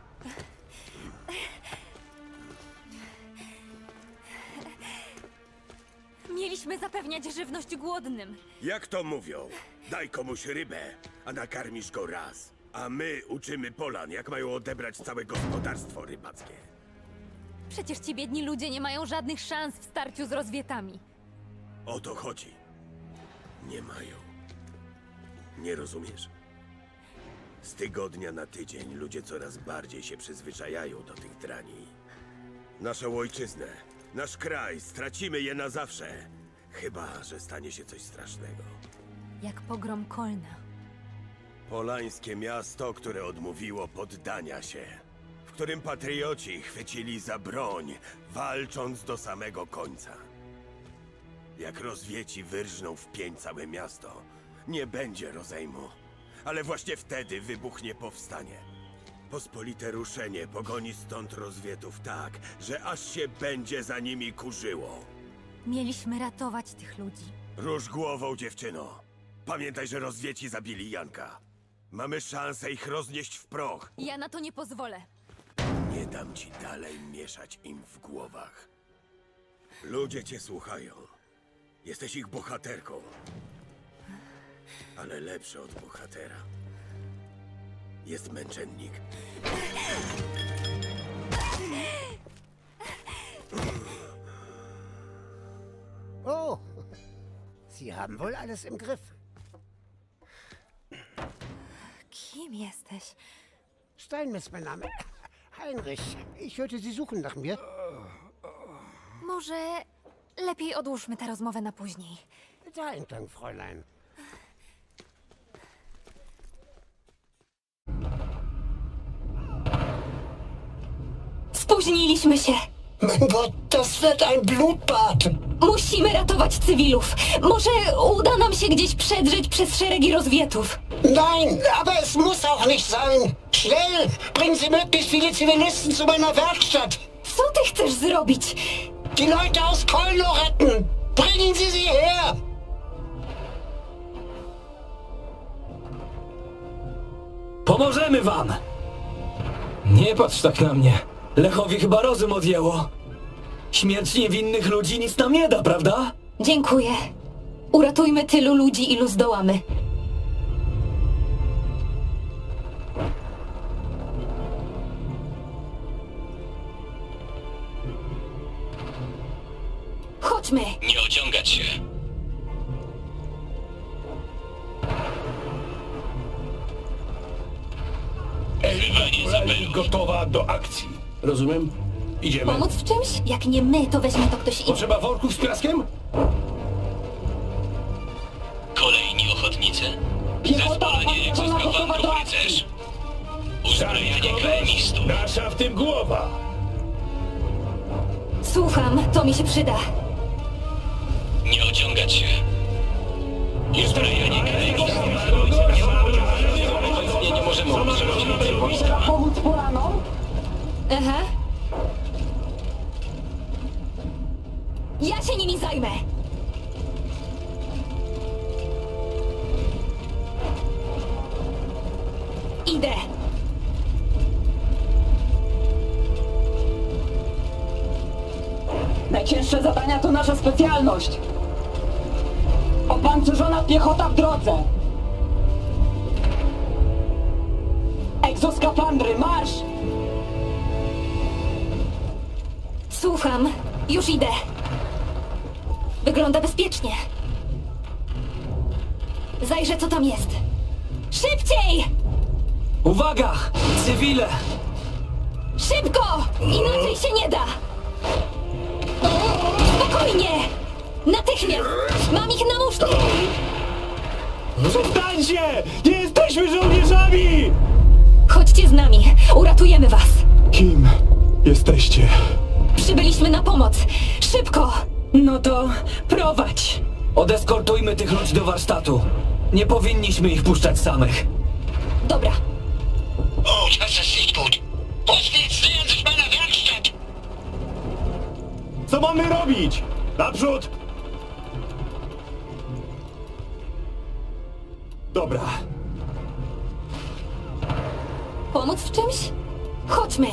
Mieliśmy zapewniać żywność głodnym. Jak to mówią? Daj komuś rybę, a nakarmisz go raz. A my uczymy Polan, jak mają odebrać całe gospodarstwo rybackie. Przecież ci biedni ludzie nie mają żadnych szans w starciu z rozwietami. O to chodzi. Nie mają. Nie rozumiesz? Z tygodnia na tydzień ludzie coraz bardziej się przyzwyczajają do tych drani. Naszą ojczyznę, nasz kraj, stracimy je na zawsze. Chyba że stanie się coś strasznego. Jak pogrom Kolna. Polańskie miasto, które odmówiło poddania się. W którym patrioci chwycili za broń, walcząc do samego końca. Jak rozwieci wyrżną w pień całe miasto, nie będzie rozejmu. Ale właśnie wtedy wybuchnie powstanie. Pospolite ruszenie pogoni stąd rozwietów tak, że aż się będzie za nimi kurzyło. Mieliśmy ratować tych ludzi. Rusz głową, dziewczyno. Pamiętaj, że rozwieci zabili Janka. Mamy szansę ich roznieść w proch. Ja na to nie pozwolę. Nie dam ci dalej mieszać im w głowach. Ludzie cię słuchają. Jesteś ich bohaterką. Ale lepszy od bohatera jest męczennik. Oh, Sie haben wohl alles im Griff. Kim jesteś? Steinmetz mein Name. Heinrich, ich hörte, Sie suchen nach mir. Może lepiej odłóżmy tę rozmowę na później. Da entlang, Fräulein. Spóźniliśmy się. Mein Gott, das wird ein Blutbad. Musimy ratować cywilów. Może uda nam się gdzieś przedrzeć przez szeregi rozwietów. Nein, aber es muss auch nicht sein. Schnell, bringen Sie möglichst viele Zivilisten zu meiner Werkstatt. Co ty chcesz zrobić? Die Leute aus Kolno retten. Bringen Sie sie her. Pomożemy wam! Nie patrz tak na mnie. Lechowi chyba rozum odjęło. Śmierć niewinnych ludzi nic nam nie da, prawda? Dziękuję. Uratujmy tylu ludzi, ilu zdołamy. Chodźmy. Nie ociągać się. Eli gotowa do akcji. Rozumiem? Idziemy. Pomóc w czymś? Jak nie my, to weźmie to ktoś inny. Potrzeba worków z piaskiem? Kolejni ochotnicy. Zespolenie egzoskafandrów rycerz. Uzbrojenie KM-istów. Nasza w tym głowa. Słucham, to mi się przyda. Nie ociągać się. Uzbrojenie KM-istów. Nie możemy używać więcej wojska. Pomóc Polanom? Aha. Ja się nimi zajmę. Idę. Najcięższe zadania to nasza specjalność. Opancerzona piechota w drodze. Egzoskafandry, marsz! Słucham. Już idę. Wygląda bezpiecznie. Zajrzę, co tam jest. Szybciej! Uwaga! Cywile! Szybko! Inaczej się nie da! Spokojnie! Natychmiast! Mam ich na muszce! Przestańcie! Nie jesteśmy żołnierzami! Chodźcie z nami! Uratujemy was! Kim jesteście? Przybyliśmy na pomoc! Szybko! No to prowadź! Odeskortujmy tych ludzi do warsztatu. Nie powinniśmy ich puszczać samych. Dobra. Oh, das ist nicht gut. Postwärts nähern sich meiner Werkstatt. Co mamy robić? Naprzód! Dobra. Pomóc w czymś? Chodźmy!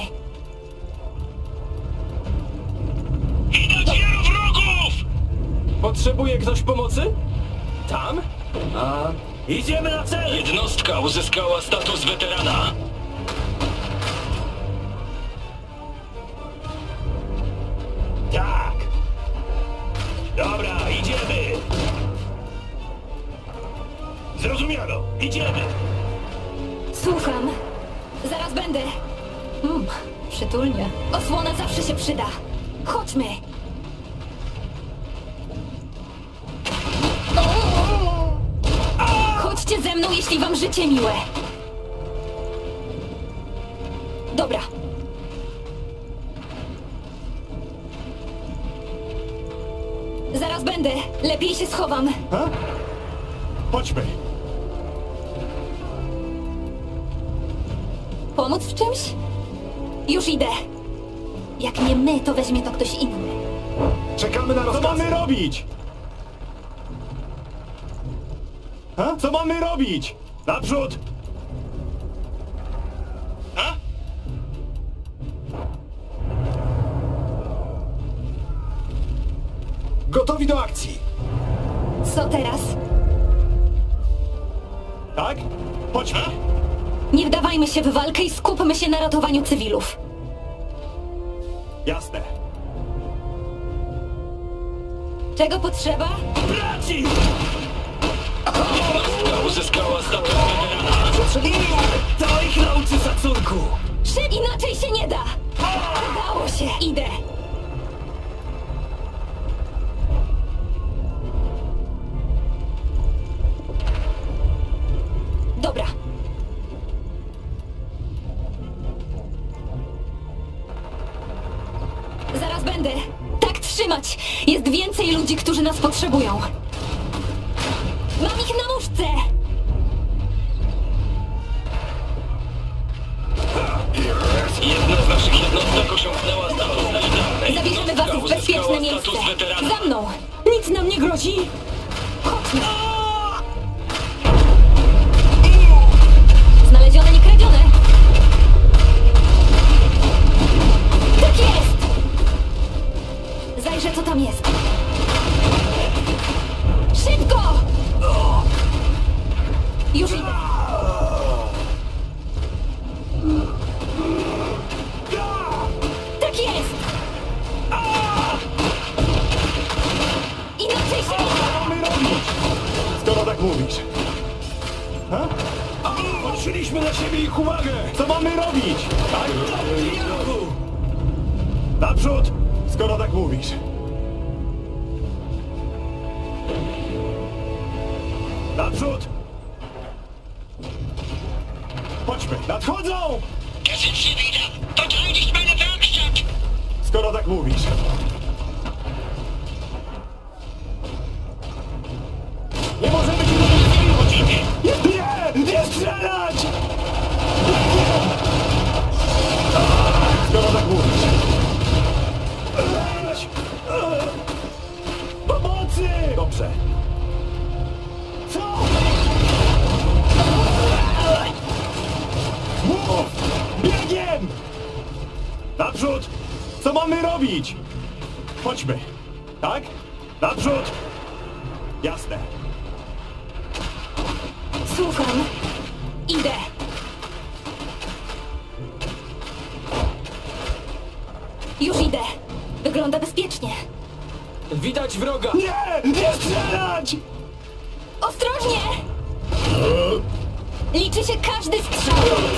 Widać wielu wrogów! Potrzebuje ktoś pomocy? Tam? A, idziemy na cel! Jednostka uzyskała status weterana. Tak. Dobra, idziemy. Zrozumiano. Idziemy. Słucham. Zaraz będę. Przytulnie. Osłona zawsze się przyda. Chodźmy. Chodźcie ze mną, jeśli wam życie miłe. Dobra. Zaraz będę. Lepiej się schowam. Ha? Chodźmy. Pomóc w czymś? Już idę. Jak nie my, to weźmie to ktoś inny. Czekamy na rozkazy. Co mamy robić? Ha? Co mamy robić? Naprzód! Ha? Gotowi do akcji. Co teraz? Tak? Chodźmy. Nie wdawajmy się w walkę i skupmy się na ratowaniu cywilów. Jasne. Czego potrzeba? Braci! Jednostka uzyskała status weterana. To ich nauczy szacunku! Inaczej się nie da! Udało się! Idę! Dobra. zatrzymać! Jest więcej ludzi, którzy nas potrzebują. Mam ich na muszce! Jedna z naszych jednostek osiągnęła status elitarny. Zabierzemy was w bezpieczne miejsce. Za mną! Nic nam nie grozi! Chodźmy! Znalezione, nie kradzione! Tak jest! Zajrzę, co tam jest. Szybko! Już idę. Tak jest! Inaczej się... Co mamy robić? Skoro tak mówisz. Ha? Patrzyliśmy na siebie ich uwagę! Co mamy robić? Tak? Naprzód! Skoro tak mówisz. Naprzód! Chodźmy! Nadchodzą! Da sind sie wieder! Verteidigt meine Werkstatt! Skoro tak mówisz. Nie możemy ci Nie! Nie strzelać! Skoro tak mówisz. Pomocy! Dobrze. Co? Mów! Biegiem! Naprzód! Co mamy robić? Chodźmy. Tak? Naprzód! Jasne. Słucham. Idę. Już idę. Wygląda bezpiecznie. Widać wroga! Nie! Nie strzelać! Ostrożnie! Liczy się każdy strzał.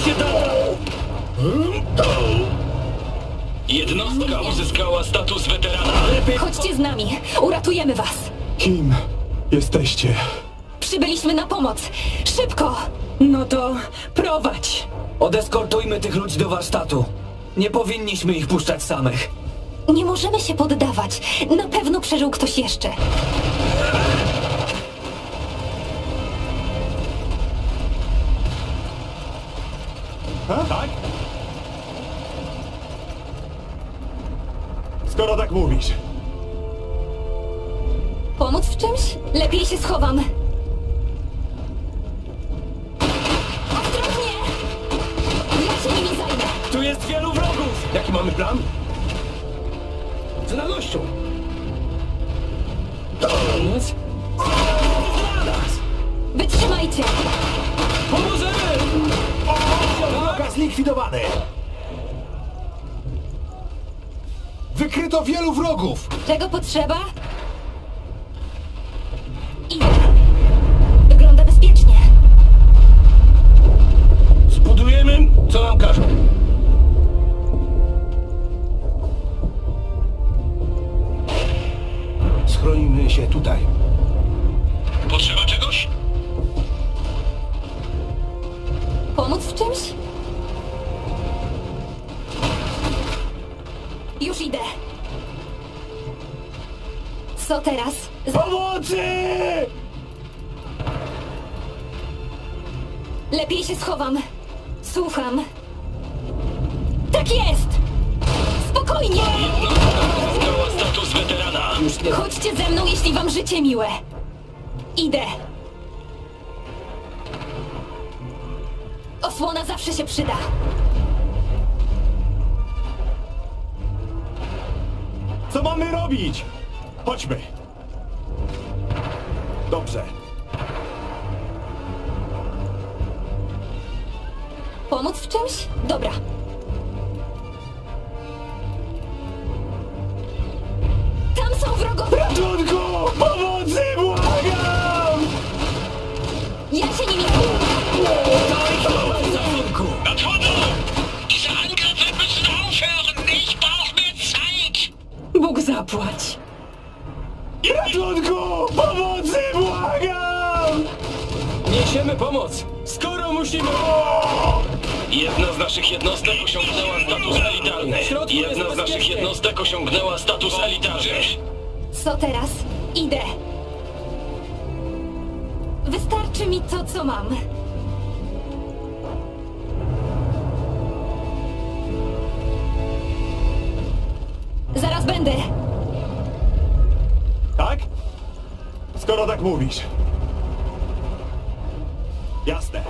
Jednostka uzyskała status weterana. Chodźcie z nami. Uratujemy was. Kim jesteście? Przybyliśmy na pomoc. Szybko! No to prowadź! Odeskortujmy tych ludzi do warsztatu. Nie powinniśmy ich puszczać samych. Nie możemy się poddawać. Na pewno przeżył ktoś jeszcze. Ha? Tak? Skoro tak mówisz. Pomóc w czymś? Lepiej się schowam. Ostrożnie! Ja się nimi zajmę. Tu jest wielu wrogów! Jaki mamy plan? Z radością! Nic? Wytrzymajcie! Pomożemy! Wroga zlikwidowany! Wykryto wielu wrogów! Czego potrzeba? Idę. Wygląda bezpiecznie. Zbudujemy, co nam każą. Schronimy się tutaj. Potrzeba czegoś? Pomóc w czymś? Już idę. Co teraz? Pomocy! Lepiej się schowam. Słucham. Tak jest! Spokojnie! Uzyskała status weterana. Chodźcie ze mną, jeśli wam życie miłe. Idę. Osłona zawsze się przyda. Co mamy robić? Chodźmy. Dobrze. Pomóc w czymś? Dobra. Tam są wrogowie! Ratunku! Pomocy! Błagam! Ja się nimi... Nadchodzą! Diese Angriffe müssen aufhören! Ich brauche mehr Zeit! Bóg zapłać! Ratunku! Pomocy! Błagam! Niesiemy pomoc! Skoro musimy... Jedna z naszych jednostek osiągnęła status elitarny. Jedna z naszych jednostek osiągnęła status elitarny. Co teraz? Idę. Wystarczy mi to, co mam. Zaraz będę. Tak? Skoro tak mówisz. Jasne.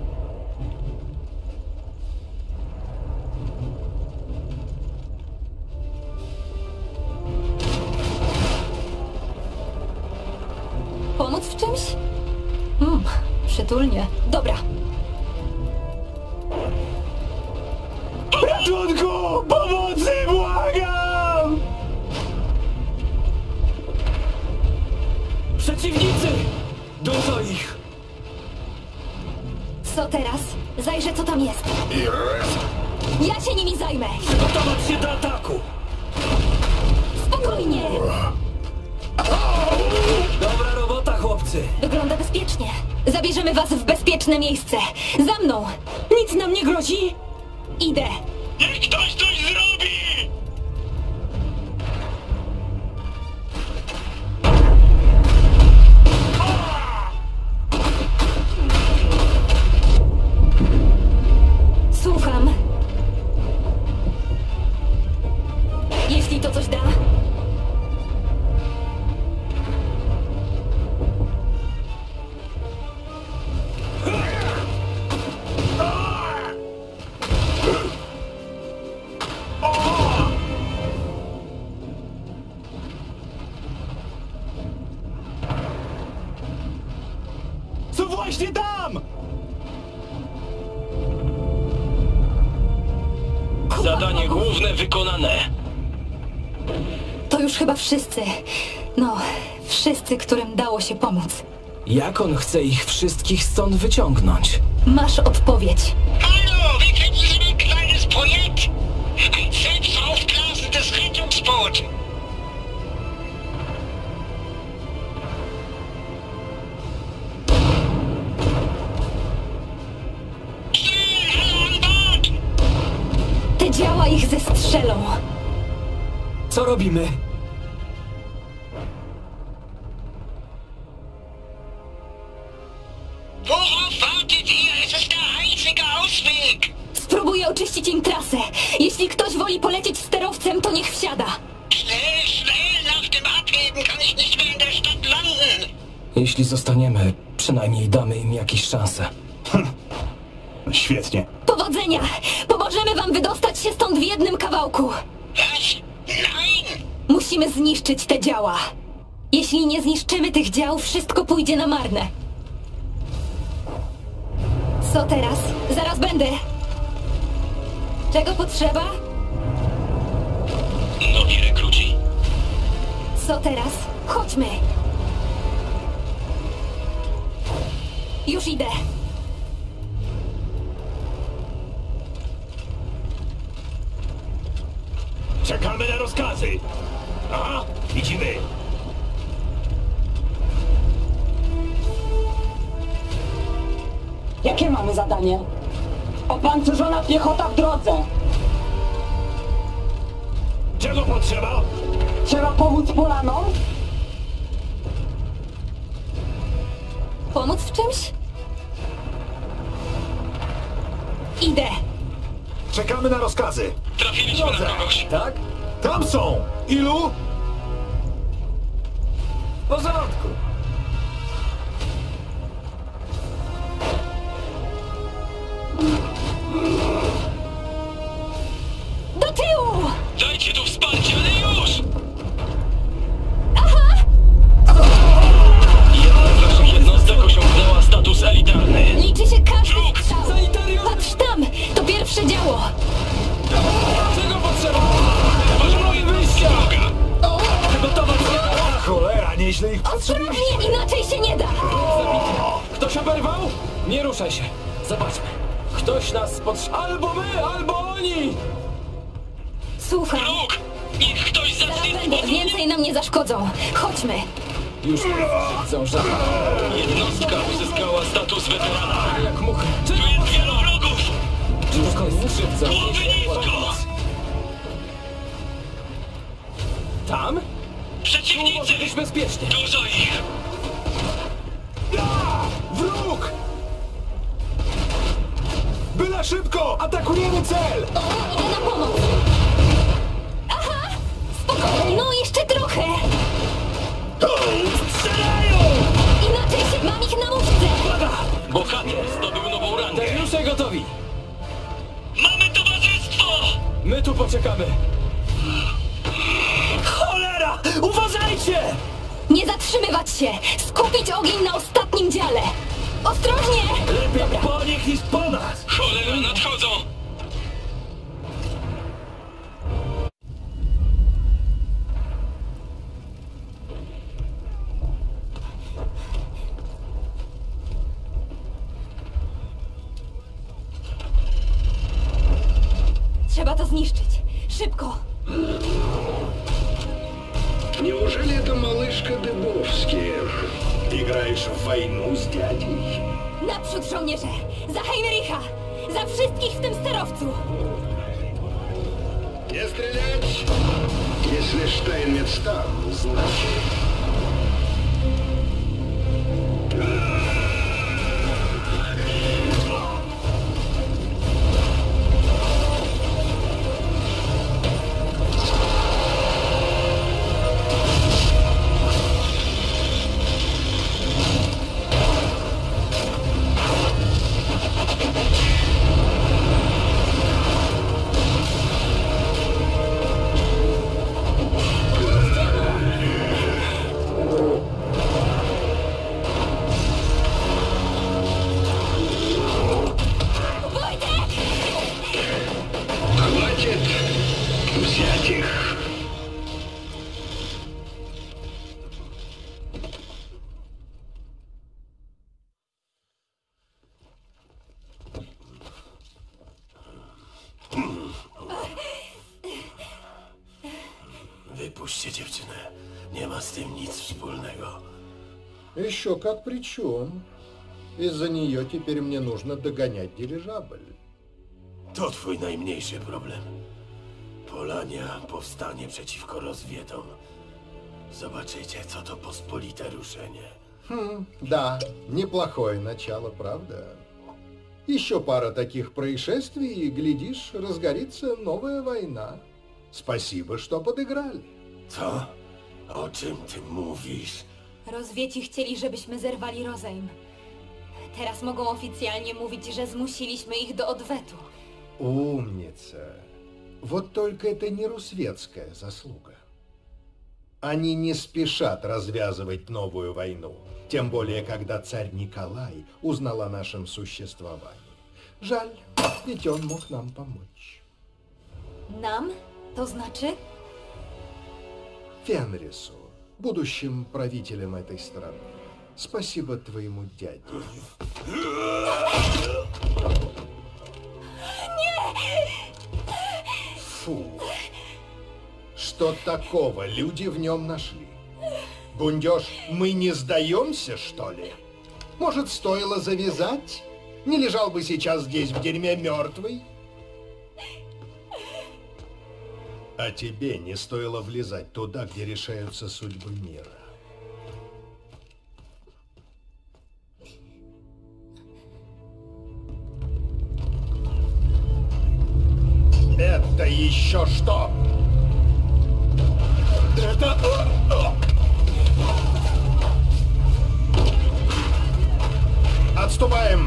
Pomóc w czymś? Przytulnie. Dobra. Ratunku! Pomocy! Błagam! Przeciwnicy! Dużo ich! Co teraz? Zajrzę, co tam jest. Ja się nimi zajmę. Przygotować się do ataku! Spokojnie. Dobra robota, chłopcy! Wygląda bezpiecznie. Zabierzemy was w bezpieczne miejsce. Za mną. Nic nam nie grozi. Idę. Niech ktoś coś zrobi! Słucham. Jeśli to coś da. Co właśnie tam? Zadanie główne wykonane. To już chyba wszyscy. No, wszyscy, którym dało się pomóc. Jak on chce ich wszystkich stąd wyciągnąć? Masz odpowiedź. Hallo, wir kriegen ein kleines Projekt. Ein selbst aufblasendes Rettungsboot. Te działa ich zestrzelą. Co robimy? Worauf wartet ihr? Es ist der einzige Ausweg. Spróbuję oczyścić im trasę. Jeśli ktoś woli polecieć sterowcem, to niech wsiada. Schnell, schnell, nach dem Abheben kann ich nicht mehr in der Stadt landen. Jeśli zostaniemy, przynajmniej damy im jakieś szanse. Świetnie. Powodzenia! Pomożemy wam wydostać się stąd w jednym kawałku. Musimy zniszczyć te działa. Jeśli nie zniszczymy tych dział, wszystko pójdzie na marne. Co teraz? Zaraz będę. Czego potrzeba? Nowi rekruci. Co teraz? Chodźmy. Już idę. Czekamy na rozkazy. Aha, widzimy. Jakie mamy zadanie? Opancerzona piechota w drodze. Czego potrzeba? Trzeba pomóc Polanom? Pomóc w czymś? Idę. Czekamy na rozkazy. Trafiliśmy na kogoś. Tak? Tam są! Ilu? W porządku. Do tyłu! Dajcie tu wsparcie, ale już! Aha! Jedna z naszych jednostek osiągnęła status elitarny. Liczy się każdy strzał. Patrz tam! To pierwsze działo. Czego potrzeba? Potrzebuję wyjścia! Przygotować się do ataku! Cholera, nieźle ich przetrzymaliśmy. Ostrożnie, inaczej się nie da. Ktoś oberwał? Nie ruszaj się. Zobaczmy. Ktoś nas Albo my, albo oni! Słucham. Róg! Niech ktoś zacznie Będę. Więcej nam nie zaszkodzą. Chodźmy. Już chcą żadna. Jednostka uzyskała status weterana. Jak muchy. Tu jest wielu wrogów! Spokojnie, krzywdzą. Głowy nisko! Tam? Przeciwnicy! Może być bezpiecznie. Dużo ich! Wróg! Byle szybko! Atakujemy cel! Idę na pomoc! Aha! Spokojnie, no jeszcze trochę! Strzelają! Inaczej się mam ich na muszce! Bohater zdobył nową rangę. Termiusze gotowi! Mamy towarzystwo! My tu poczekamy! Cholera! Uważajcie! Nie zatrzymywać się! Skupić ogień na ostatnim dziale! Ostrożnie! Lepiej po nich niż po nas! Cholera, nadchodzą! Trzeba to zniszczyć! Szybko! Неужели это малышка Дыбовский? Играешь в войну с дядей? Naprzód, żołnierze! Za Heinricha! Za wszystkich w tym sterowcu! Не стрелять! Если Штайнмец там, значит... Хватит взять их. Wypuśćcie dziewczynę. Nie ma z tym nic wspólnego. Еще как при чем? Из-за нее теперь мне нужно догонять дирижабль. To twój najmniejszy problem. Polania powstanie przeciwko rozwiedom. Zobaczycie, co to pospolite ruszenie. Да, неплохое начало, правда? Еще пара таких происшествий, и, глядишь, разгорится новая война. Спасибо, что подыграли. Co? O czym ty mówisz? Rozwieci chcieli, żebyśmy zerwali rozejm. Teraz mogą oficjalnie mówić, że zmusiliśmy ich do odwetu. Умница. Вот только это не русветская заслуга. Они не спешат развязывать новую войну, тем более, когда царь Николай узнал о нашем существовании. Жаль, ведь он мог нам помочь. Nam? To znaczy? Фенрису, будущим правителем этой страны. Спасибо твоему дяде. Фу. Что такого люди в нем нашли? Гундеж, мы не сдаемся, что ли? Может, стоило завязать? Не лежал бы сейчас здесь в дерьме мертвый? А тебе не стоило влезать туда, где решаются судьбы мира. Это еще что? Это... Отступаем!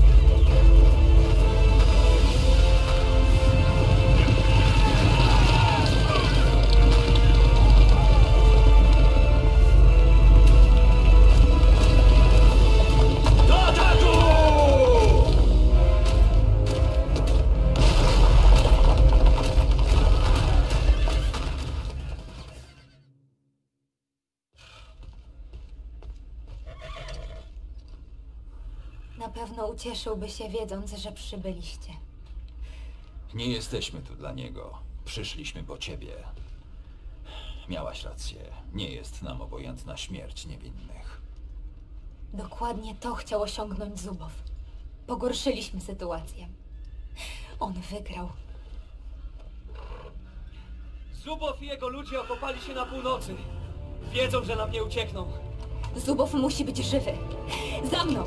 Na pewno ucieszyłby się, wiedząc, że przybyliście. Nie jesteśmy tu dla niego. Przyszliśmy po ciebie. Miałaś rację. Nie jest nam obojętna śmierć niewinnych. Dokładnie to chciał osiągnąć Zubow. Pogorszyliśmy sytuację. On wygrał. Zubow i jego ludzie okopali się na północy. Wiedzą, że nam nie uciekną. Zubow musi być żywy. Za mną!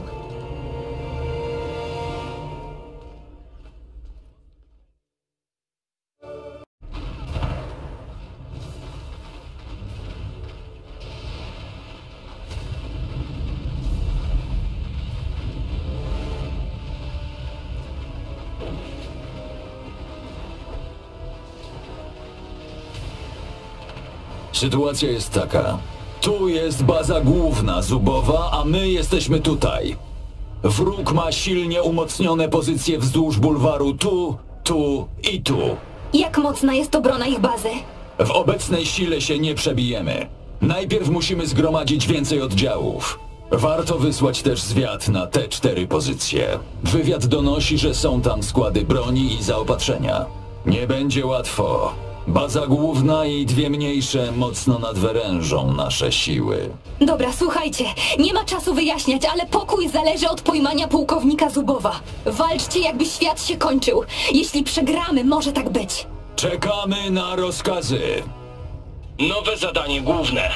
Sytuacja jest taka. Tu jest baza główna Zubowa, a my jesteśmy tutaj. Wróg ma silnie umocnione pozycje wzdłuż bulwaru tu, tu i tu. Jak mocna jest obrona ich bazy? W obecnej sile się nie przebijemy. Najpierw musimy zgromadzić więcej oddziałów. Warto wysłać też zwiad na te 4 pozycje. Wywiad donosi, że są tam składy broni i zaopatrzenia. Nie będzie łatwo. Baza główna i 2 mniejsze mocno nadwyrężą nasze siły. Dobra, słuchajcie, nie ma czasu wyjaśniać, ale pokój zależy od pojmania pułkownika Zubowa. Walczcie, jakby świat się kończył. Jeśli przegramy, może tak być. Czekamy na rozkazy. Nowe zadanie główne.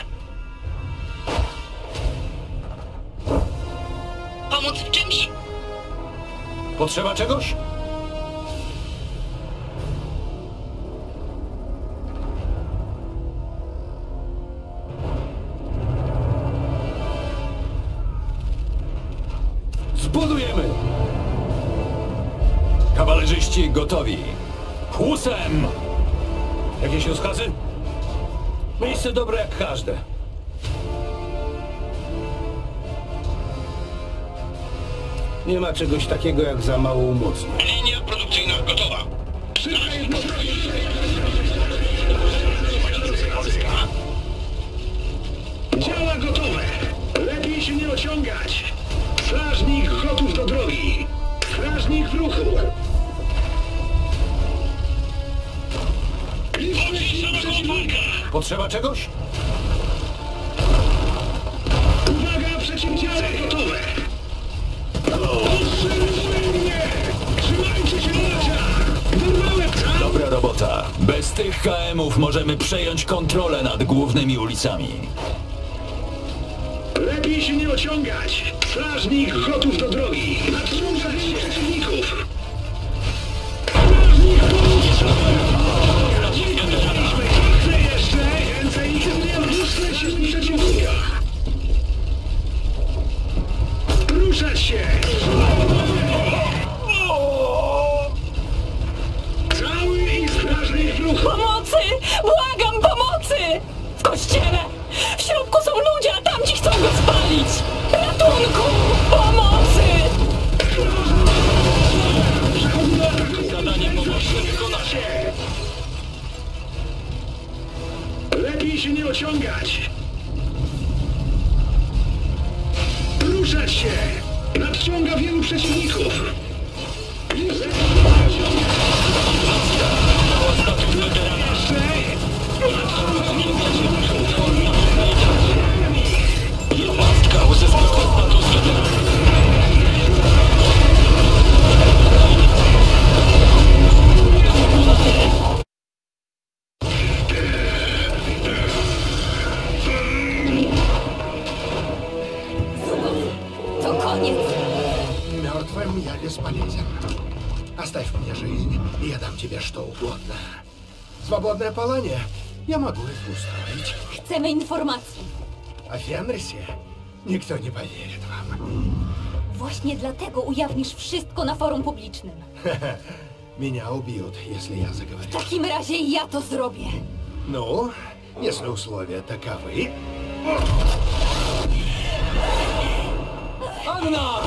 Pomóc w czymś? Potrzeba czegoś? Zbudujemy! Kawalerzyści gotowi. Kłusem! Jakieś rozkazy? Miejsce dobre jak każde. Nie ma czegoś takiego jak za mało umocnień. Linia produkcyjna gotowa. Działa gotowe. Lepiej się nie ociągać. Strażnik gotów do drogi. Strażnik w ruchu. Potrzeba czegoś? Uwaga, przeciwdziała gotowe. Trzymajcie się na Dobra robota. Bez tych KM-ów możemy przejąć kontrolę nad głównymi ulicami. Lepiej się nie ociągać. Strażnik gotów do drogi. Nadciągać się przeciwników. Strażnik gotów. Chcę jeszcze. Więcej ich nie ruszać się przeciwnika. Ruszać się. Cały ich strażnik w ruchu. Pomocy! Błagam, pomocy! W kościele! W środku są ludzie, a tamci chcą go spalić! Ratunku! Pomocy! Zadanie pomożne wykona się. Lepiej się nie ociągać. Ruszać się! Nadciąga wielu przeciwników. Jednostka uzyskała status weterana. To koniec. Мертвым я бесполезен. Оставь мне жизнь, и я дам тебе что угодно. Свободное палание я могу их устроить. Chcemy informacji. О Фенрисе никто не поверит вам. Właśnie dlatego ujawnisz wszystko na forum publicznym. Меня убьют, если я заговорю. W takim razie ja to zrobię. Ну, если условия таковы... Anna!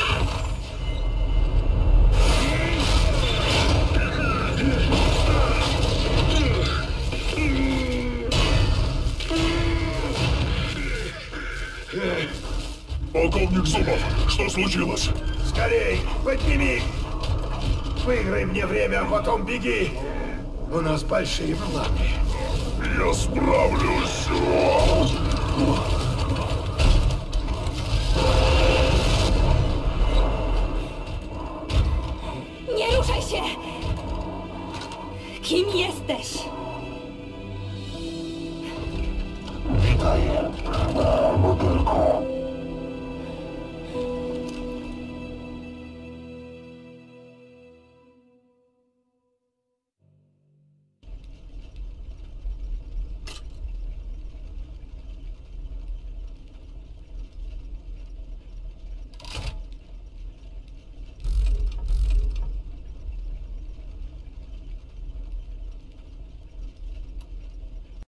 Полковник Зубов, что случилось? Скорей, подними! Выиграй мне время, а потом беги! У нас большие планы. Я справлюсь.